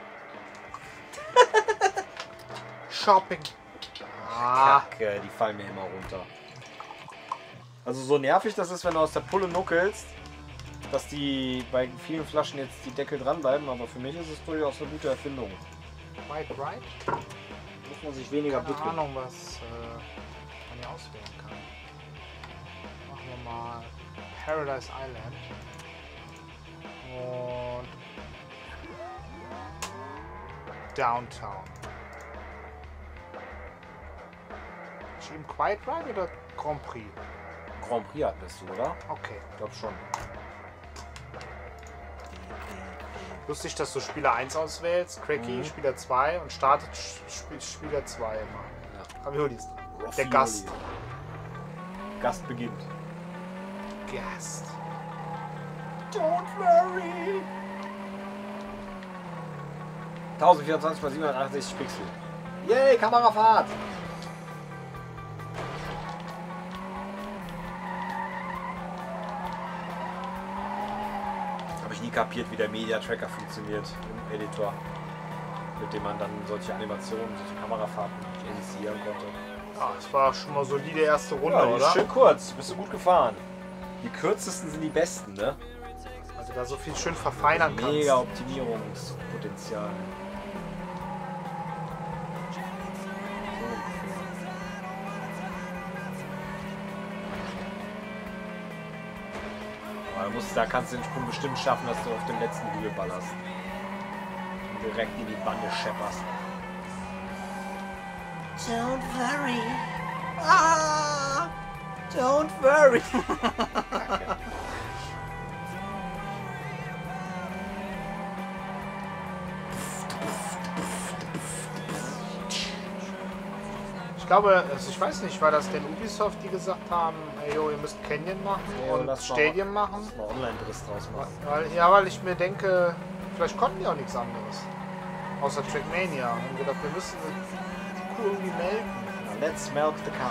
Shopping. Ah, Kacke, die fallen mir immer runter. Also so nervig das ist, wenn du aus der Pulle nuckelst, dass die bei vielen Flaschen jetzt die Deckel dran bleiben, aber für mich ist es durchaus eine gute Erfindung. White Right? Muss man sich weniger Keine bücken. Ahnung, was man hier auswählen kann. Machen wir mal Paradise Island. Und Downtown. Ist eben Quiet Ride oder Grand Prix? Grand Prix hattest du, oder? Okay. Ich glaube schon. Lustig, dass du Spieler 1 auswählst, Cracky Spieler 2 und startet Spieler 2 immer. Ja. Raviolis. Der Raffioli. Gast. Gast beginnt. Gast. Don't worry. 1024 bei 768 Pixel. Yay, Kamerafahrt! Habe ich nie kapiert, wie der Media Tracker funktioniert im Editor. Mit dem man dann solche Animationen, solche Kamerafahrten initiieren konnte. Ah, das war schon mal solide erste Runde, Ja, die ist oder? schön kurz, bist du gut gefahren. Die kürzesten sind die besten, ne? Also da so viel schön verfeinern kannst. Mega Optimierungspotenzial. Aber da kannst du den Sprung bestimmt schaffen, dass du auf den letzten Hügel ballerst. Und direkt in die Bande schepperst. Don't worry. Ah, don't worry. Ich glaube, also ich weiß nicht, war das denn Ubisoft, die gesagt haben, hey, yo, ihr müsst Canyon machen und Stadium machen? Lass mal Online-Driss draus machen. Weil ich mir denke, vielleicht konnten die auch nichts anderes. Außer Trackmania. Und gedacht, wir müssen die Kuh irgendwie melden. Ja, Let's milk the cow.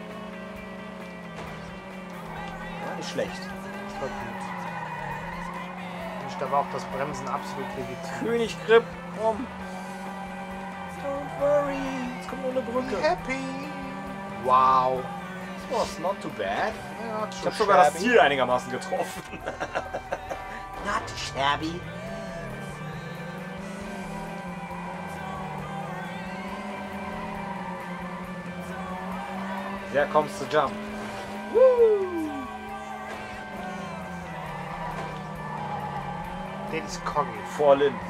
Ja, nicht schlecht. Das war gut. Und da war auch das Bremsen absolut legitim. König Grip, komm. Don't worry, jetzt kommt nur eine Brücke. Happy! Wow. Das was not too bad. Ja, Ich habe sogar das Ziel einigermaßen getroffen. Not shabby. There comes the jump. Den ist Coggy. Fall in.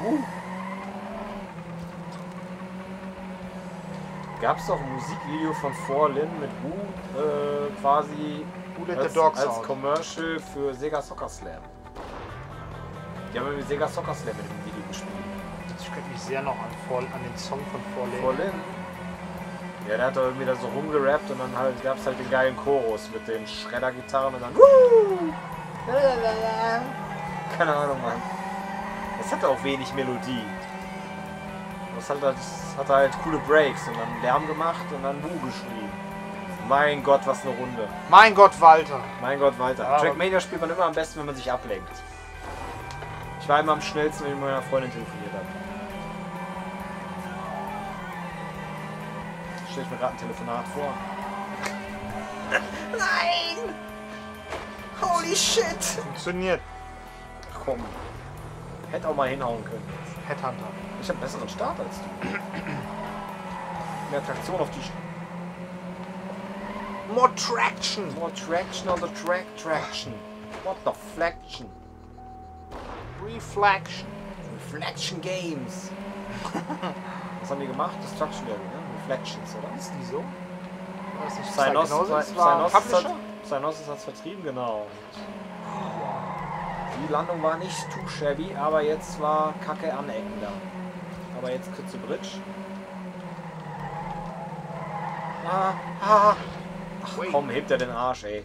Gab es auch ein Musikvideo von Fall in mit Woo, quasi Who let the dogs als out? Commercial für Sega Soccer Slam. Die haben irgendwie Sega Soccer Slam mit dem Video gespielt. Ich könnte mich sehr noch an den Song von Fall in. Ja, der hat da irgendwie da so rumgerappt und dann halt gab es halt den geilen Chorus mit den Schredder-Gitarren und dann Woo! Keine Ahnung, Mann. Das hatte auch wenig Melodie. Das hat halt coole Breaks und dann Lärm gemacht und dann Woo geschrieben. Mein Gott, was eine Runde. Mein Gott, Walter. Mein Gott, Walter. Ja, Trackmania spielt man immer am besten, wenn man sich ablenkt. Ich war immer am schnellsten, wenn ich mit meiner Freundin telefoniert habe. Stell ich mir gerade ein Telefonat vor. Nein! Holy shit! Funktioniert. Komm. Hätte auch mal hinhauen können. Headhunter. Ich habe einen besseren Start als du. Mehr Traktion auf die... More traction. More traction on the track traction. What the flexion? Reflection. Reflection Games. Was haben die gemacht? Destruction Derby, ne? Reflections, oder? Ist die so? War das nicht Psygnosis war Publisher? Psygnosis hat es vertrieben, genau. Die Landung war nicht too shabby, aber jetzt war Kacke anecken da. Aber jetzt kurze Bridge. Ach komm, hebt er den Arsch, ey.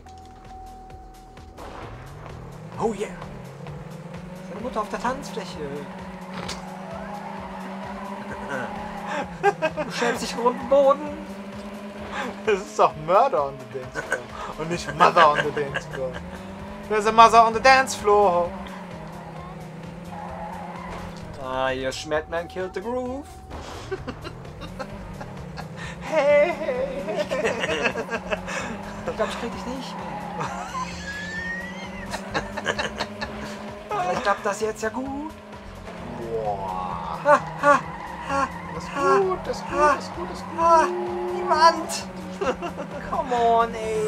Oh yeah. Seine Mutter auf der Tanzfläche. Du schäbst dich rund den Boden. Das ist doch Murder on the Dance Floor. Und nicht Mother on the Dance Floor. There's a mother on the dance floor. Your Schmettman killed the groove. Hey, hey, hey. Ich glaube, ich krieg dich nicht mehr. Vielleicht klappt das jetzt ja gut. Boah. Ha, ha, ha, Das ist gut, das ist gut, das ist gut, das ist gut. ha. Die Wand. Come on, ey.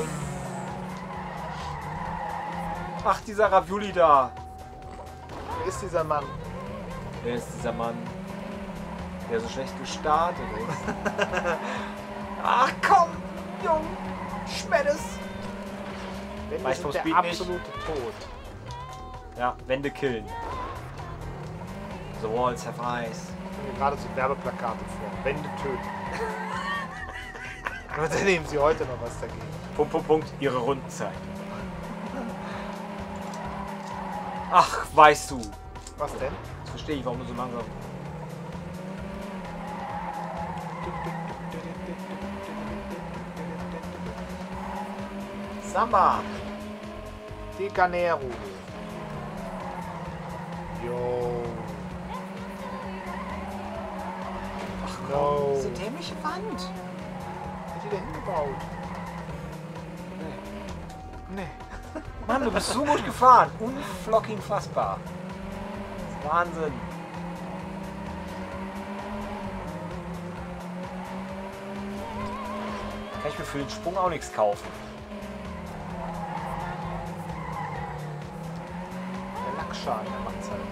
Ach, dieser Ravioli da. Wer ist dieser Mann? Wer ist dieser Mann, der so schlecht gestartet ist? Ach komm, Jung. Schmett es. Wände Weiß sind vom der Speed nicht. absolute Tod. Ja, Wände killen. The walls have eyes. Ich stelle mir gerade so Werbeplakate vor. Wände töten. Aber dann nehmen sie heute noch was dagegen. Punkt, Punkt, Punkt, ihre Rundenzeit. Ach, weißt du. Was denn? Jetzt verstehe ich, warum du so langsam... Samba! De Janeiro. Yo. Ach no. Diese dämliche Wand. Hat die da hingebaut? Nee. Mann, du bist so gut gefahren. Unflocking fassbar. Das ist Wahnsinn. Kann ich mir für den Sprung auch nichts kaufen. Der Lackschaden, der macht's halt.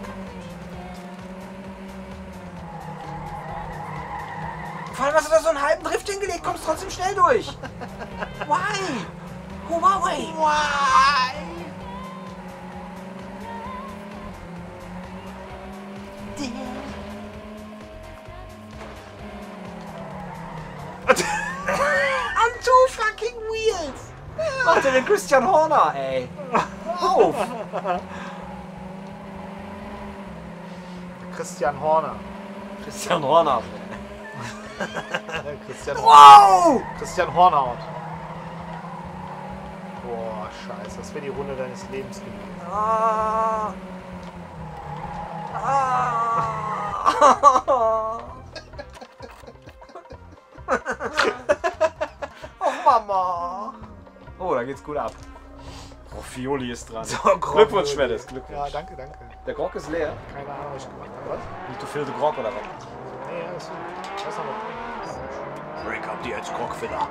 Vor allem hast du da so einen halben Drift hingelegt, kommst trotzdem schnell durch. Why? Huawei. Why? On two fucking wheels. Mach dir den Christian Horner, ey. Auf. Christian Horner. Christian Horner. Christian Hornhaut. Boah, scheiße. Das wäre die Runde deines Lebens gewesen. Oh Mama. Oh, da geht's gut ab. Oh, Fioli ist dran. So, Glückwunsch, Schmettes. Glückwunsch. Ja, danke, danke. Der Grog ist leer. Keine Ahnung, was ich gemacht habe. Was? Nicht du viel Grog oder was? Nee, ja, ist gut. Was ist noch drin? Break up die als Grogfiller.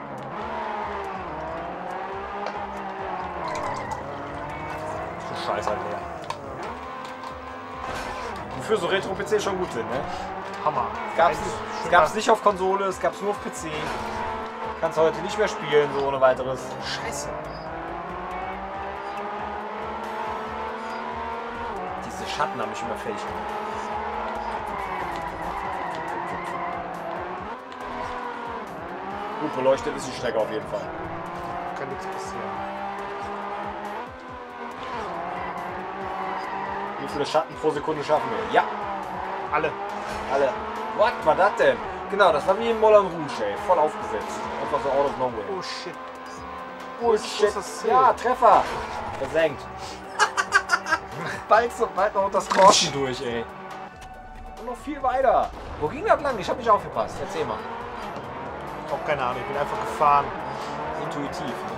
So Scheiß halt leer. Wofür so Retro-PC schon gut sind, ne? Hammer. Es gab's nicht auf Konsole, es gab's nur auf PC. Kannst heute nicht mehr spielen, so ohne weiteres. Scheiße. Diese Schatten haben mich immer fertig gemacht. Gut beleuchtet ist die Strecke auf jeden Fall. Kann nichts passieren. Wie viele Schatten pro Sekunde schaffen wir? Ja, Alle. alle. Was war das denn? Genau, das war wie in Moulin Rouge, ey. Voll aufgesetzt. Einfach so out of nowhere. Oh shit. Oh shit. Ja, Treffer. Versenkt. bald noch unter das Korschen durch, ey. Und noch viel weiter. Wo ging das lang? Ich hab nicht aufgepasst. Erzähl mal. Auch keine Ahnung, ich bin einfach gefahren. Intuitiv, ne?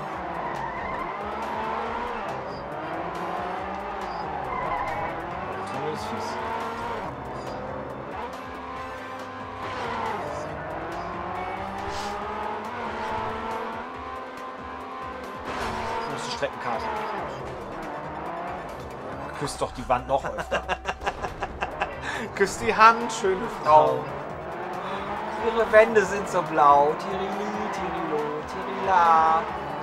Der Tunnel ist fies. Wo ist die Streckenkarte? Küsst doch die Wand noch öfter. Küsst die Hand, schöne Frau. Ihre Wände sind so blau. Tirili, Tirilo, Tirila.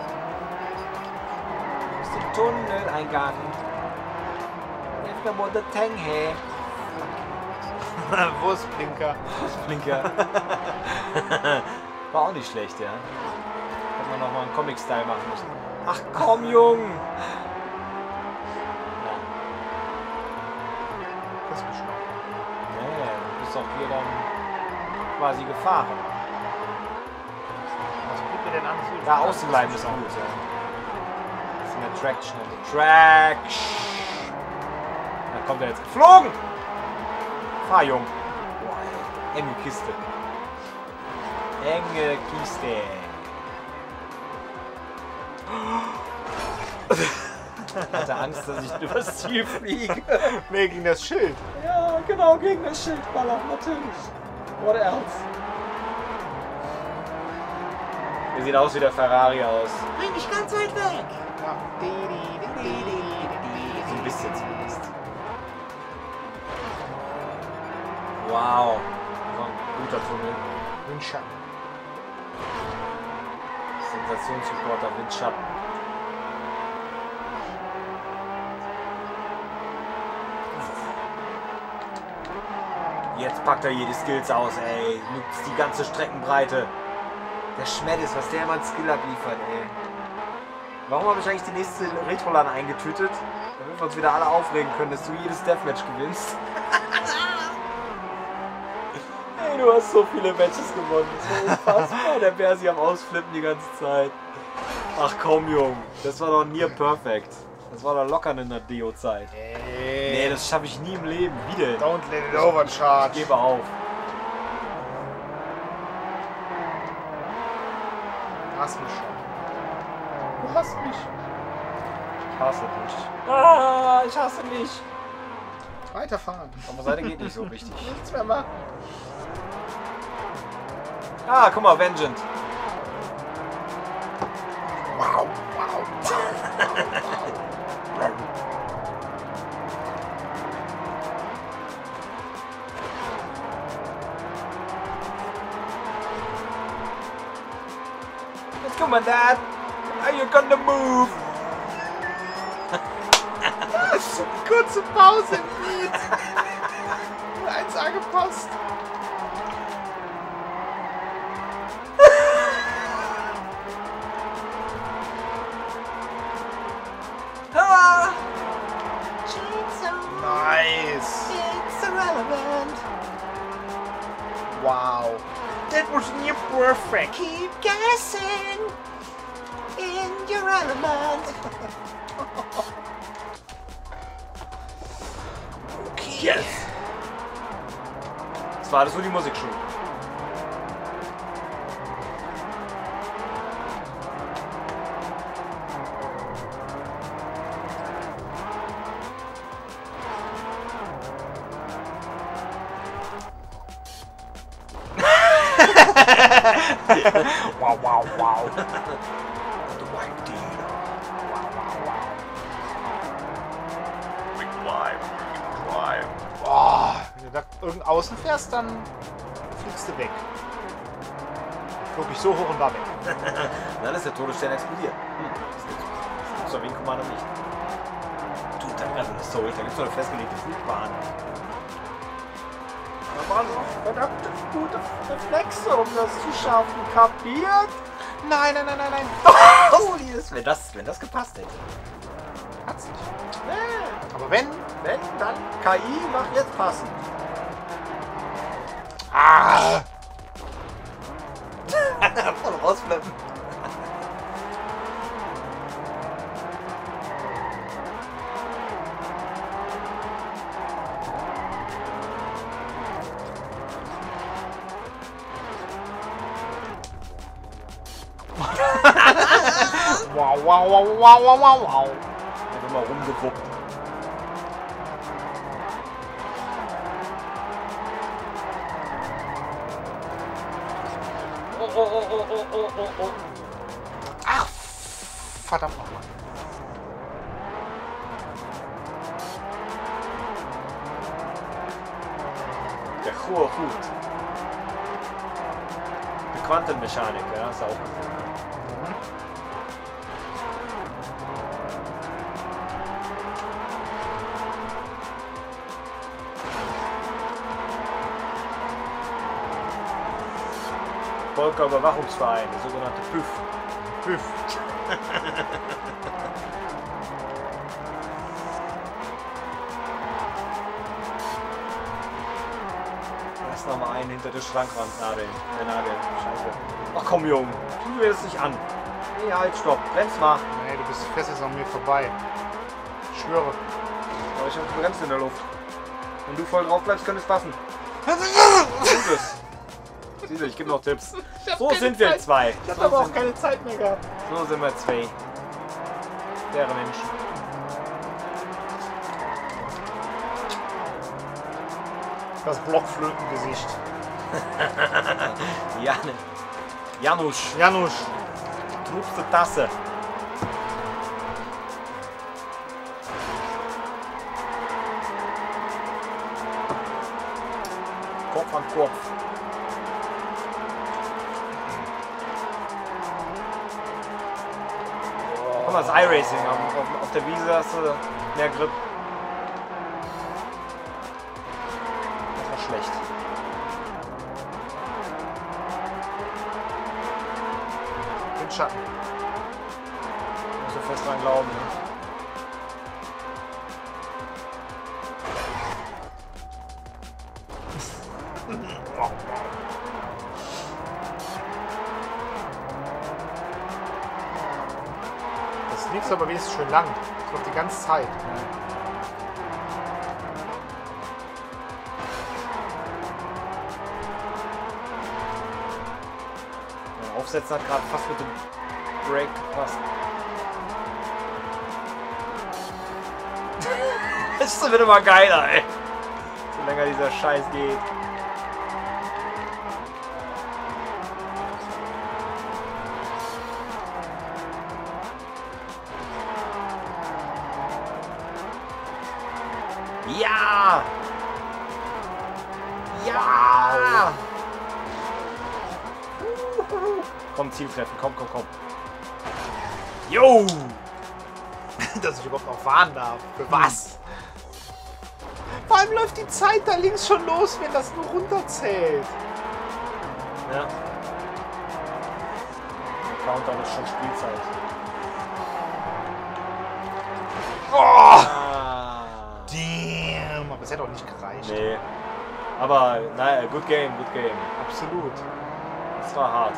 Aus dem Tunneleingang. Everyone the Tang he. Wo ist Blinker? Blinker. War auch nicht schlecht, ja. Hätte man nochmal einen Comic-Style machen müssen. Ach komm, Jung! Ja. Das ist geschnappt. Nee, du bist doch hier dann quasi gefahren. Was blieb mir denn an? Da außen bleiben ist gut, ja. Das ist eine Traction. Traction! Da kommt er jetzt geflogen! Fahr, Jung! Boah, ey. Enge Kiste. Enge Kiste. Ich hatte Angst, dass ich übers Ziel fliege. Nee, gegen das Schild. Ja, genau, gegen das Schild ballern, natürlich. What else? Der sieht aus wie der Ferrari aus. Bring dich ganz weit weg. Ja. So ein bisschen zumindest. Wow. So ein guter Tunnel. Windschatten. Sensationssupporter, Windschatten. Jetzt packt er hier die Skills aus, ey. Nutzt die ganze Streckenbreite. Der Schmettes, was der immer an Skill abliefert, ey. Warum habe ich eigentlich die nächste Retrolan eingetütet? Damit wir uns wieder alle aufregen können, dass du jedes Deathmatch gewinnst. Ey, du hast so viele Matches gewonnen. So unfassbar. Der Bersi am Ausflippen die ganze Zeit. Ach komm, Jung. Das war doch near perfect. Das war doch locker in der Deo-Zeit. Nee, das schaffe ich nie im Leben. Wie denn? Don't let it overcharge. Ich gebe auf. Du hast mich schon. Du hast mich. Ich hasse dich. Ah, ich hasse mich. Weiterfahren. Auf der Seite geht nicht so richtig. Nichts mehr machen. Ah, guck mal, Vengeant. Wow, wow. Let's go, my dad. Are you gonna move? Kurze Pause im Beat. 1 angepasst. Ah! Nice. It's irrelevant. Wow. That was near perfect. Keep guessing in your element. Okay. Yes! Das war alles nur die Musik schuld. Wow, wow, wow. The White Deal. Wow, wow, wow. Drive. Oh, wenn du da irgend außen fährst, dann fliegst du weg. Flog ich so hoch und war weg. Dann ist der Todesstern explodiert. Das gibt's doch Wing Commander nicht. Du, da gibt es doch eine festgelegte Flugbahn. Da waren so verdammte gute Reflexe, um das zu schaffen. Kapiert? Nein, nein, nein, nein, nein. Holy ist, wenn das gepasst hätte. Hat's nicht. Nee. Aber wenn... Wenn, dann KI, mach jetzt passen. Ah! Voll rausflippen. Wow, wow, wow, wow, wow, wow, wow. Einfach mal rumgewuppt. Oh. Ach, verdammt nochmal. Der hohe Hut. Die Quantenmechanik, ja, ist auch gesehen. Volker Überwachungsverein, der sogenannte PÜV. Püff. Lass noch mal einen hinter der Schrankwand nageln. Nagel. Scheiße. Ach komm, Junge. Tu mir das nicht an. Nee, halt, stopp. Bremst mal. Nee, du bist fest jetzt an mir vorbei. Ich schwöre. Aber ich hab bremst in der Luft. Wenn du voll drauf bleibst, könnte es passen. Gutes. Siehst du, ich gebe noch Tipps. So sind wir zwei. Ich hab aber auch keine Zeit mehr gehabt. So sind wir zwei. Faire Menschen. Das Blockflötengesicht. Janusz. Janusz. Trubste Tasse. Kopf an Kopf. Guck mal, das iRacing. Auf der Wiese hast du mehr Grip. Das war schlecht. Den Schatten. Muss so fest dran glauben. Ne? Das liegt aber wenigstens schön lang. Das läuft die ganze Zeit. Der Aufsetzer hat gerade fast mit dem Break gepasst. Das wird immer geiler, ey. So länger dieser Scheiß geht. Ja! Ja! Komm, Ziel treffen. Komm. Jo! Dass ich überhaupt noch fahren darf. Für was? Vor allem läuft die Zeit da links schon los, wenn das nur runterzählt. Ja. Countdown ist schon Spielzeit. Oh! Ah. Damn, aber es hätte auch nicht gereicht. Nee. Aber, naja, good game. Absolut. Das war hart.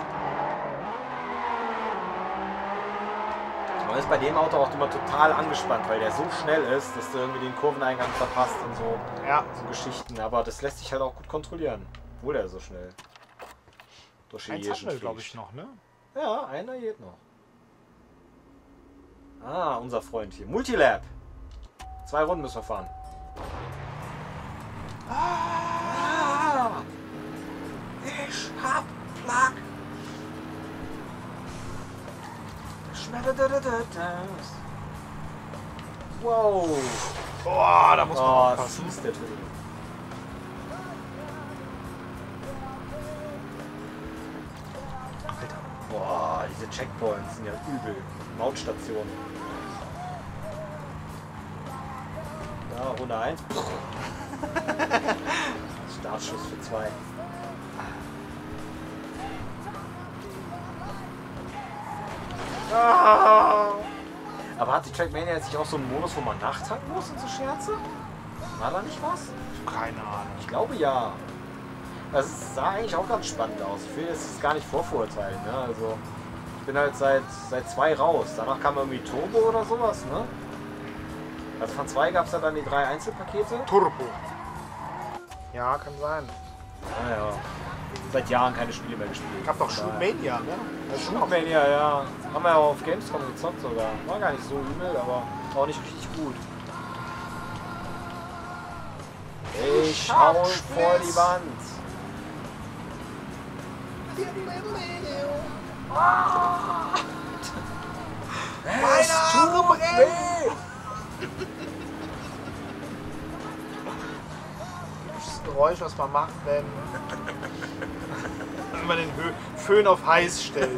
Man ist bei dem Auto auch immer total angespannt, weil der so schnell ist, dass du irgendwie den Kurveneingang verpasst und so. Ja. So Geschichten. Aber das lässt sich halt auch gut kontrollieren. Obwohl er so schnell durch die Eins Hirschen hatten wir, glaube fliegt. ich, noch, ne? Ja, einer geht noch. Ah, unser Freund hier. Multilab. 2 Runden müssen wir fahren. Ah, ich hab Plack. Wow. Boah, da muss man Oh, aufpassen. fies der Typ. Boah, diese Checkpoints sind ja übel. Mautstation. Da, Runde 1. Startschuss für 2. Aber hat die Trackmania jetzt nicht auch so einen Modus, wo man nachtanken muss und so Scherze? War da nicht was? Keine Ahnung. Ich glaube ja. Das sah eigentlich auch ganz spannend aus. Ich will jetzt gar nicht vorverurteilen. Ne? Also, ich bin halt seit 2 raus. Danach kam irgendwie Turbo oder sowas. Ne? Also von 2 gab es ja dann die 3 Einzelpakete. Turbo. Ja, kann sein. Naja. Seit Jahren keine Spiele mehr gespielt. Gab doch Von daher. Shootmania, ne? Das ist schon auch- Shootmania, ja. Haben wir ja auch auf Gamescom gezockt sogar. War gar nicht so übel, aber auch nicht richtig gut. Ich schau vor die Wand. Meine Haare brennen! Das Geräusch, was man macht, wenn man den Föhn auf heiß stellt.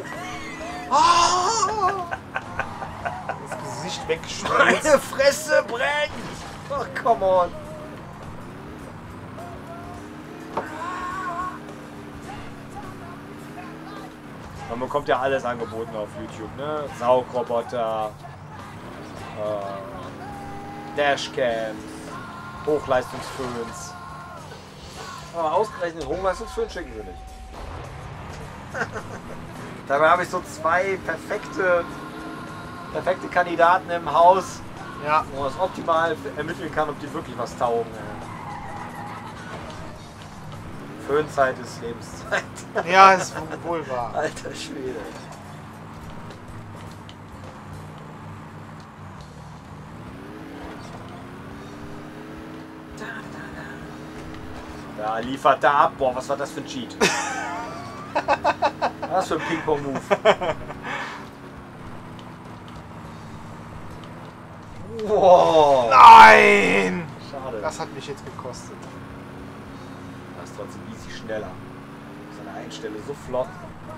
Das Gesicht wegschmilzt. Meine Fresse brennt! Ach, come on! Man bekommt ja alles angeboten auf YouTube, ne? Saugroboter, Dashcams, Hochleistungsföhns. Aber ausgerechnet den Hochleistungsföhn schicken sie nicht. Dabei habe ich so 2 perfekte Kandidaten im Haus, Ja, wo man es optimal ermitteln kann, ob die wirklich was taugen. Föhnzeit ist Lebenszeit. ja, ist wohl wahr. Alter Schwede. Da liefert er ab. Boah, was war das für ein Cheat? Was für ein Ping-Pong-Move. Wow. Nein! Schade. Das hat mich jetzt gekostet. Das ist trotzdem easy schneller. Seine Einstelle so flott.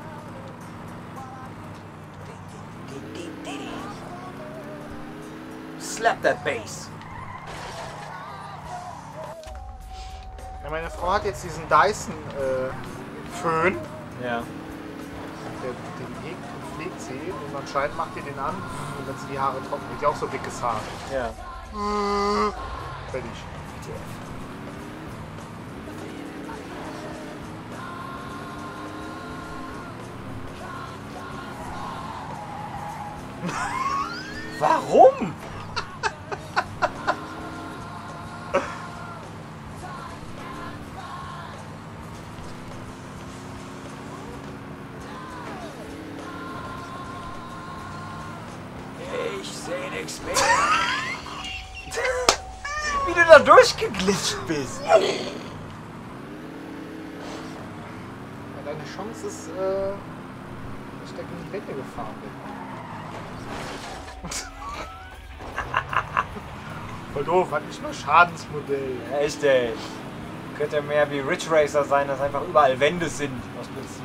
Slap that bass. Ja, meine Frau hat jetzt diesen Dyson Föhn. Ja. Den hegt und pflegt sie und anscheinend macht ihr den an und wenn sie die Haare trocken wird, ja auch so dickes Haar. Ja. Fertig. Warum? Ich sehe nichts mehr. Wie du da durchgeglitscht bist. Ja, deine Chance ist, dass ich da gegen die Wände gefahren bin. Voll doof, hat nicht nur Schadensmodell. Ja, echt ey. Könnte mehr wie Ridge Racer sein, dass einfach überall Wände sind. Aus Prinzip.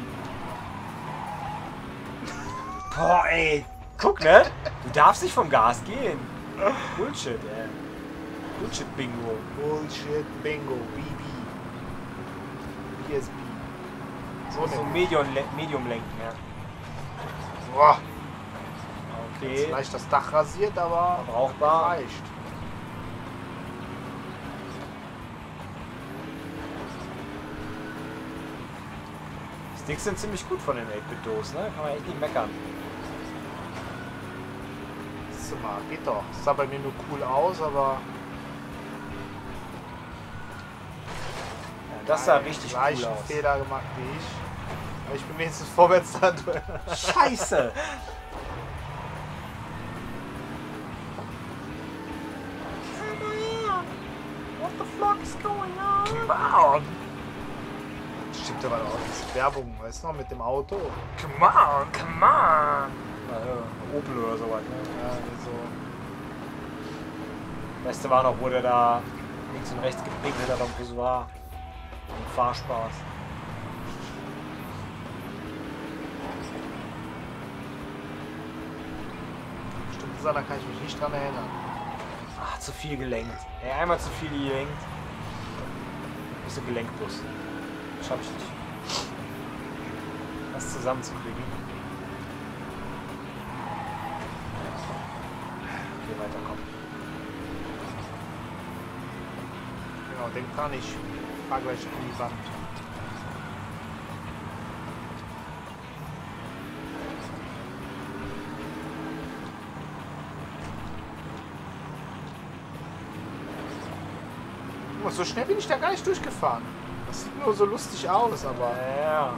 Boah ey. Guck ne? Du darfst nicht vom Gas gehen. Bullshit ey. Bullshit Bingo. Bullshit, Bingo, BB. PSP. So So ne. Medium lenken, ja. Boah, Okay. vielleicht das Dach rasiert, aber Brauchbar. reicht. Sticks sind ziemlich gut von den 8-Bit-Dos, ne? Kann man echt nicht meckern. Siehst du mal, geht doch. Sah bei mir nur cool aus, aber... Ja, das sah richtig cool gleichen aus. Fehler gemacht wie ich. Aber ich bin wenigstens vorwärts da. Scheiße! What the fuck is going on? Stimmt aber auch, das ist Werbung, weißt du noch, mit dem Auto. Come on, come on! Opel oder sowas, ne? Ja, so. Beste war noch, wo der da links und rechts gepinkelt hat am Pissoir. Ein Fahrspaß. Bestimmte Sachen, da kann ich mich nicht dran erinnern. Ach, zu viel gelenkt. Ey, einmal zu viel gelenkt. Bist du Gelenkbus. Schaff ich nicht. Das zusammenzukriegen. Okay, weiter, komm. Genau, denk dran, ich fahr gleich in die Wand. Guck mal, so schnell bin ich da gar nicht durchgefahren. Das sieht nur so lustig aus, aber... Ja.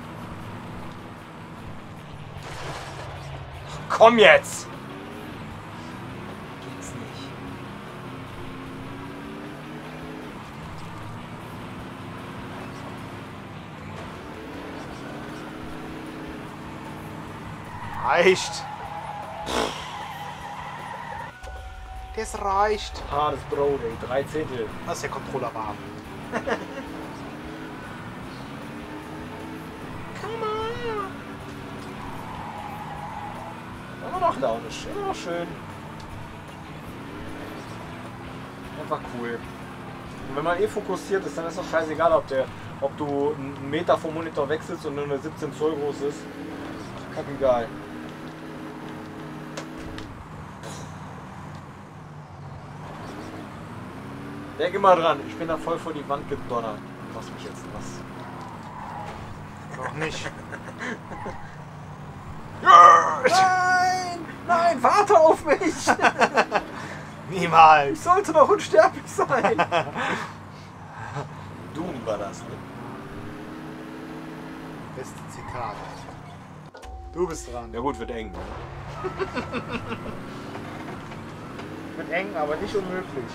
Komm jetzt! Geht's nicht. Reicht! Das reicht! Hartes Brot, ey. 3 Zehntel. Das ist der Controller warm. Immer noch launisch. Immer noch schön. Einfach cool. Und wenn man eh fokussiert ist, dann ist doch scheißegal, ob du einen Meter vom Monitor wechselst und nur eine 17 Zoll groß ist. Kackegal. Denk immer dran, ich bin da voll vor die Wand gedonnert. Du machst mich jetzt nass. Noch nicht. Nein! Nein, warte auf mich! Ich Niemals! sollte doch unsterblich sein! Doom war das, ne? Beste Zitat. Du bist dran. Ja gut, wird eng. Ne? Wird eng, aber nicht unmöglich.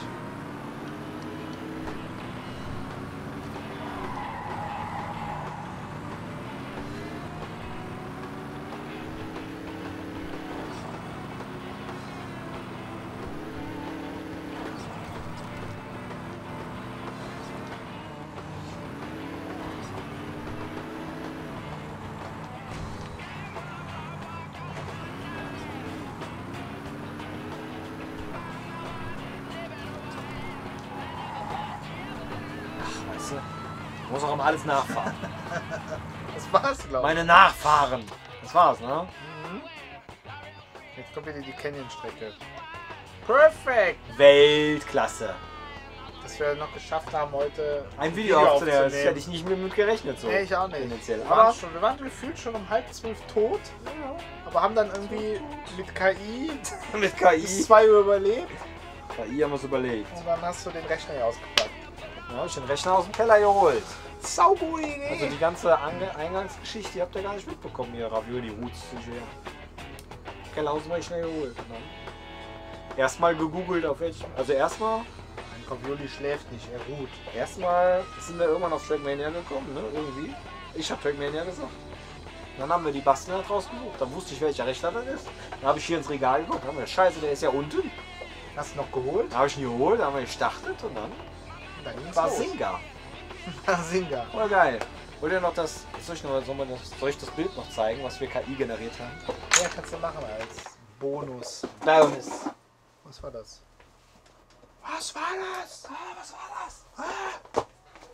Weißt du? Ich muss auch immer alles nachfahren. Das war's, glaube ich. Meine Nachfahren! Das war's, ne? Jetzt kommt wieder die Canyon-Strecke. Perfekt! Weltklasse! Dass wir noch geschafft haben, heute Ein Video aufzunehmen. Das hätte ich nicht mit gerechnet. So. Nee, ich auch nicht. Tendenziell. Aber wir waren gefühlt schon um 11:30 tot. Aber haben dann irgendwie mit KI mit bis 2 Uhr überlebt. KI haben wir es überlegt. Und dann hast du den Rechner hier ausgepackt. Ja, hab ich den Rechner aus dem Keller geholt. Saugute Idee! Also die ganze Eingangsgeschichte, die habt ihr gar nicht mitbekommen, hier Ravioli Roots zu sehen. Keller aus dem Rechner geholt. Und dann erstmal gegoogelt auf welchen. Also erstmal Ein Ravioli schläft nicht, er ruht. sind wir irgendwann auf Trackmania gekommen, ne? Irgendwie. Ich hab Trackmania gesagt. Dann haben wir die Basteln da draußen gesucht. Dann wusste ich, welcher Rechner das ist. Dann habe ich hier ins Regal geguckt. Haben wir, scheiße, der ist ja unten. Hast du noch geholt? Dann habe ich ihn geholt, dann haben wir gestartet und dann Dann ging's war los. Singa. Basinga. Voll geil. Wollt ihr noch das, soll ich das Bild noch zeigen, was wir KI generiert haben? Ja, kannst du machen als Bonus. Bonus. Was war das? Was war das? Was war das?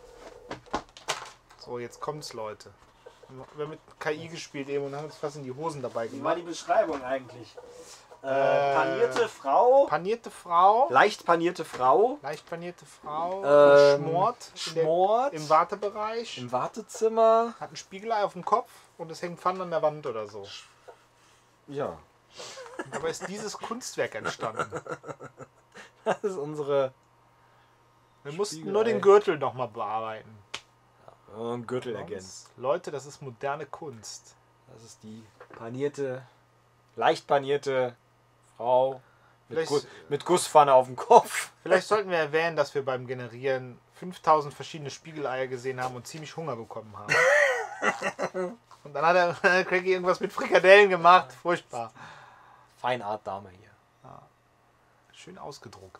So, jetzt kommt's, Leute. Wir haben mit KI gespielt eben und haben uns fast in die Hosen dabei Wie war gemacht. die Beschreibung eigentlich? Panierte Frau. Panierte Frau. Leicht panierte Frau. Leicht panierte Frau. Schmort. Im Wartebereich. Im Wartezimmer. Hat ein Spiegelei auf dem Kopf und es hängt Pfannen an der Wand oder so. Ja. Und dabei ist dieses Kunstwerk entstanden. Das ist unsere... Wir mussten nur den Gürtel nochmal bearbeiten. Ein Gürtel ergänzt. Leute, das ist moderne Kunst. Das ist die leicht panierte Frau mit Gusspfanne auf dem Kopf. Vielleicht sollten wir erwähnen, dass wir beim Generieren 5000 verschiedene Spiegeleier gesehen haben und ziemlich Hunger bekommen haben. Und dann hat Craigie irgendwas mit Frikadellen gemacht. Furchtbar. Feinart-Dame hier. Ja. Schön ausgedruckt.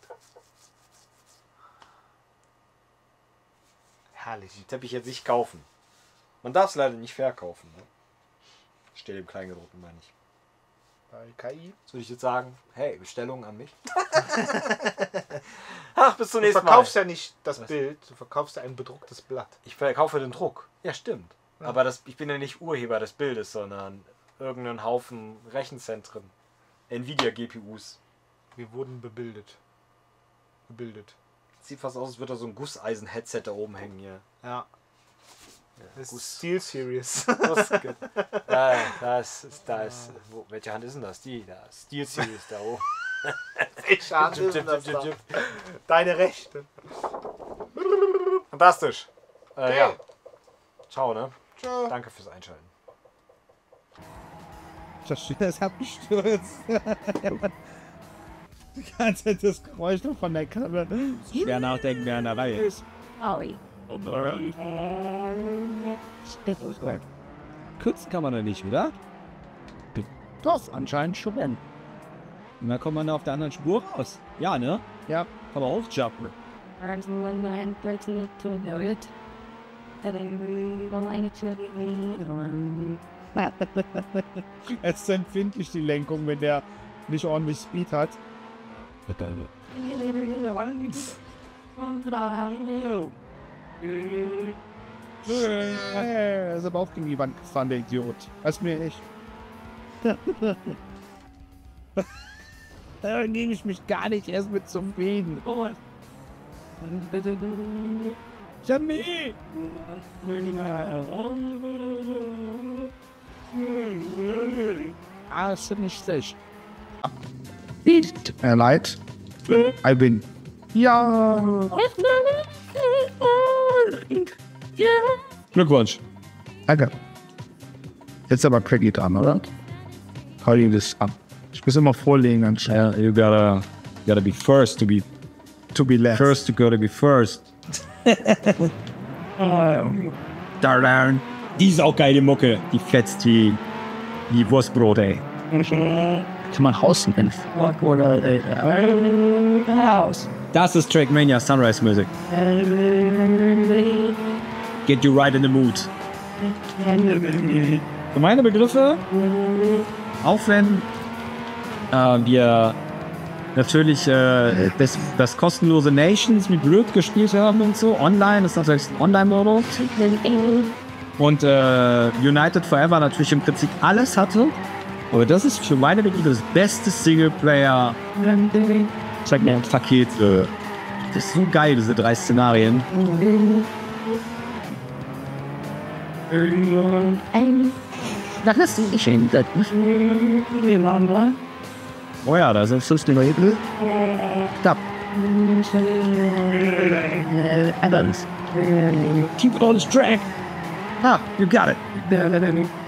Herrlich. Den Teppich jetzt nicht kaufen. Man darf es leider nicht verkaufen. Ne? Steht im Kleingedruckten, meine ich. Bei KI. Was würde ich jetzt sagen? Hey, Bestellung an mich. Ach, bis zum nächsten Mal. Du verkaufst ja nicht das Bild, du verkaufst ja ein bedrucktes Blatt. Ich verkaufe den Druck. Ja, stimmt. Ja. Aber ich bin ja nicht Urheber des Bildes, sondern irgendeinen Haufen Rechenzentren. Nvidia-GPUs. Wir wurden gebildet. Sieht fast aus, als würde da so ein Gusseisen-Headset da oben hängen hier. Ja. Das Guss. ist Steel Series. Welche Hand ist denn das? Die, da. Steel Series da oben. Welche Hand ist das da? Deine Rechte. Fantastisch. Okay. Ja. Ciao, ne? Ciao. Danke fürs Einschalten. Das hat mich gestürzt. Die ganze Zeit das Geräusch noch von der Kamera. Schwer nachdenken, wer in der Reihe ist. Kürzen kann man da nicht, oder? Doch, anscheinend schon. Und dann kommt man da auf der anderen Spur raus. Ja, ne? Ja. Kann man auch jumpen. Es ist empfindlich, die Lenkung, wenn der nicht ordentlich Speed hat. Er ist aber auch gegen die Wand gefahren, der Idiot. Das mir nicht. Da gebe ich mich gar nicht erst mit zum Reden. Jamie! Ah, ist nicht schlecht. Tut mir leid. I win. Ja. Glückwunsch. Danke. Jetzt aber Craigie dran, oder? Hau ihm das ab. Ich muss immer vorlegen anscheinend. You gotta be first to be last. first. You gotta be first. Darn. Die ist auch geile Mucke. Die fetzt wie Wurstbrot, ey. Kann man Haus nennen? Das ist Trackmania Sunrise Music. Get you right in the mood. Für meine Begriffe, auch wenn wir natürlich das kostenlose Nations mit Riot gespielt haben und so, online, das ist natürlich ein Online-Modus. Und United Forever natürlich im Prinzip alles hatte. Aber das ist für meine Begriffe das beste Singleplayer-Paket. Das ist so geil, diese 3 Szenarien. Oh ja, da sind 15 Leute. Stop. Keep it on this track. Ah, you got it.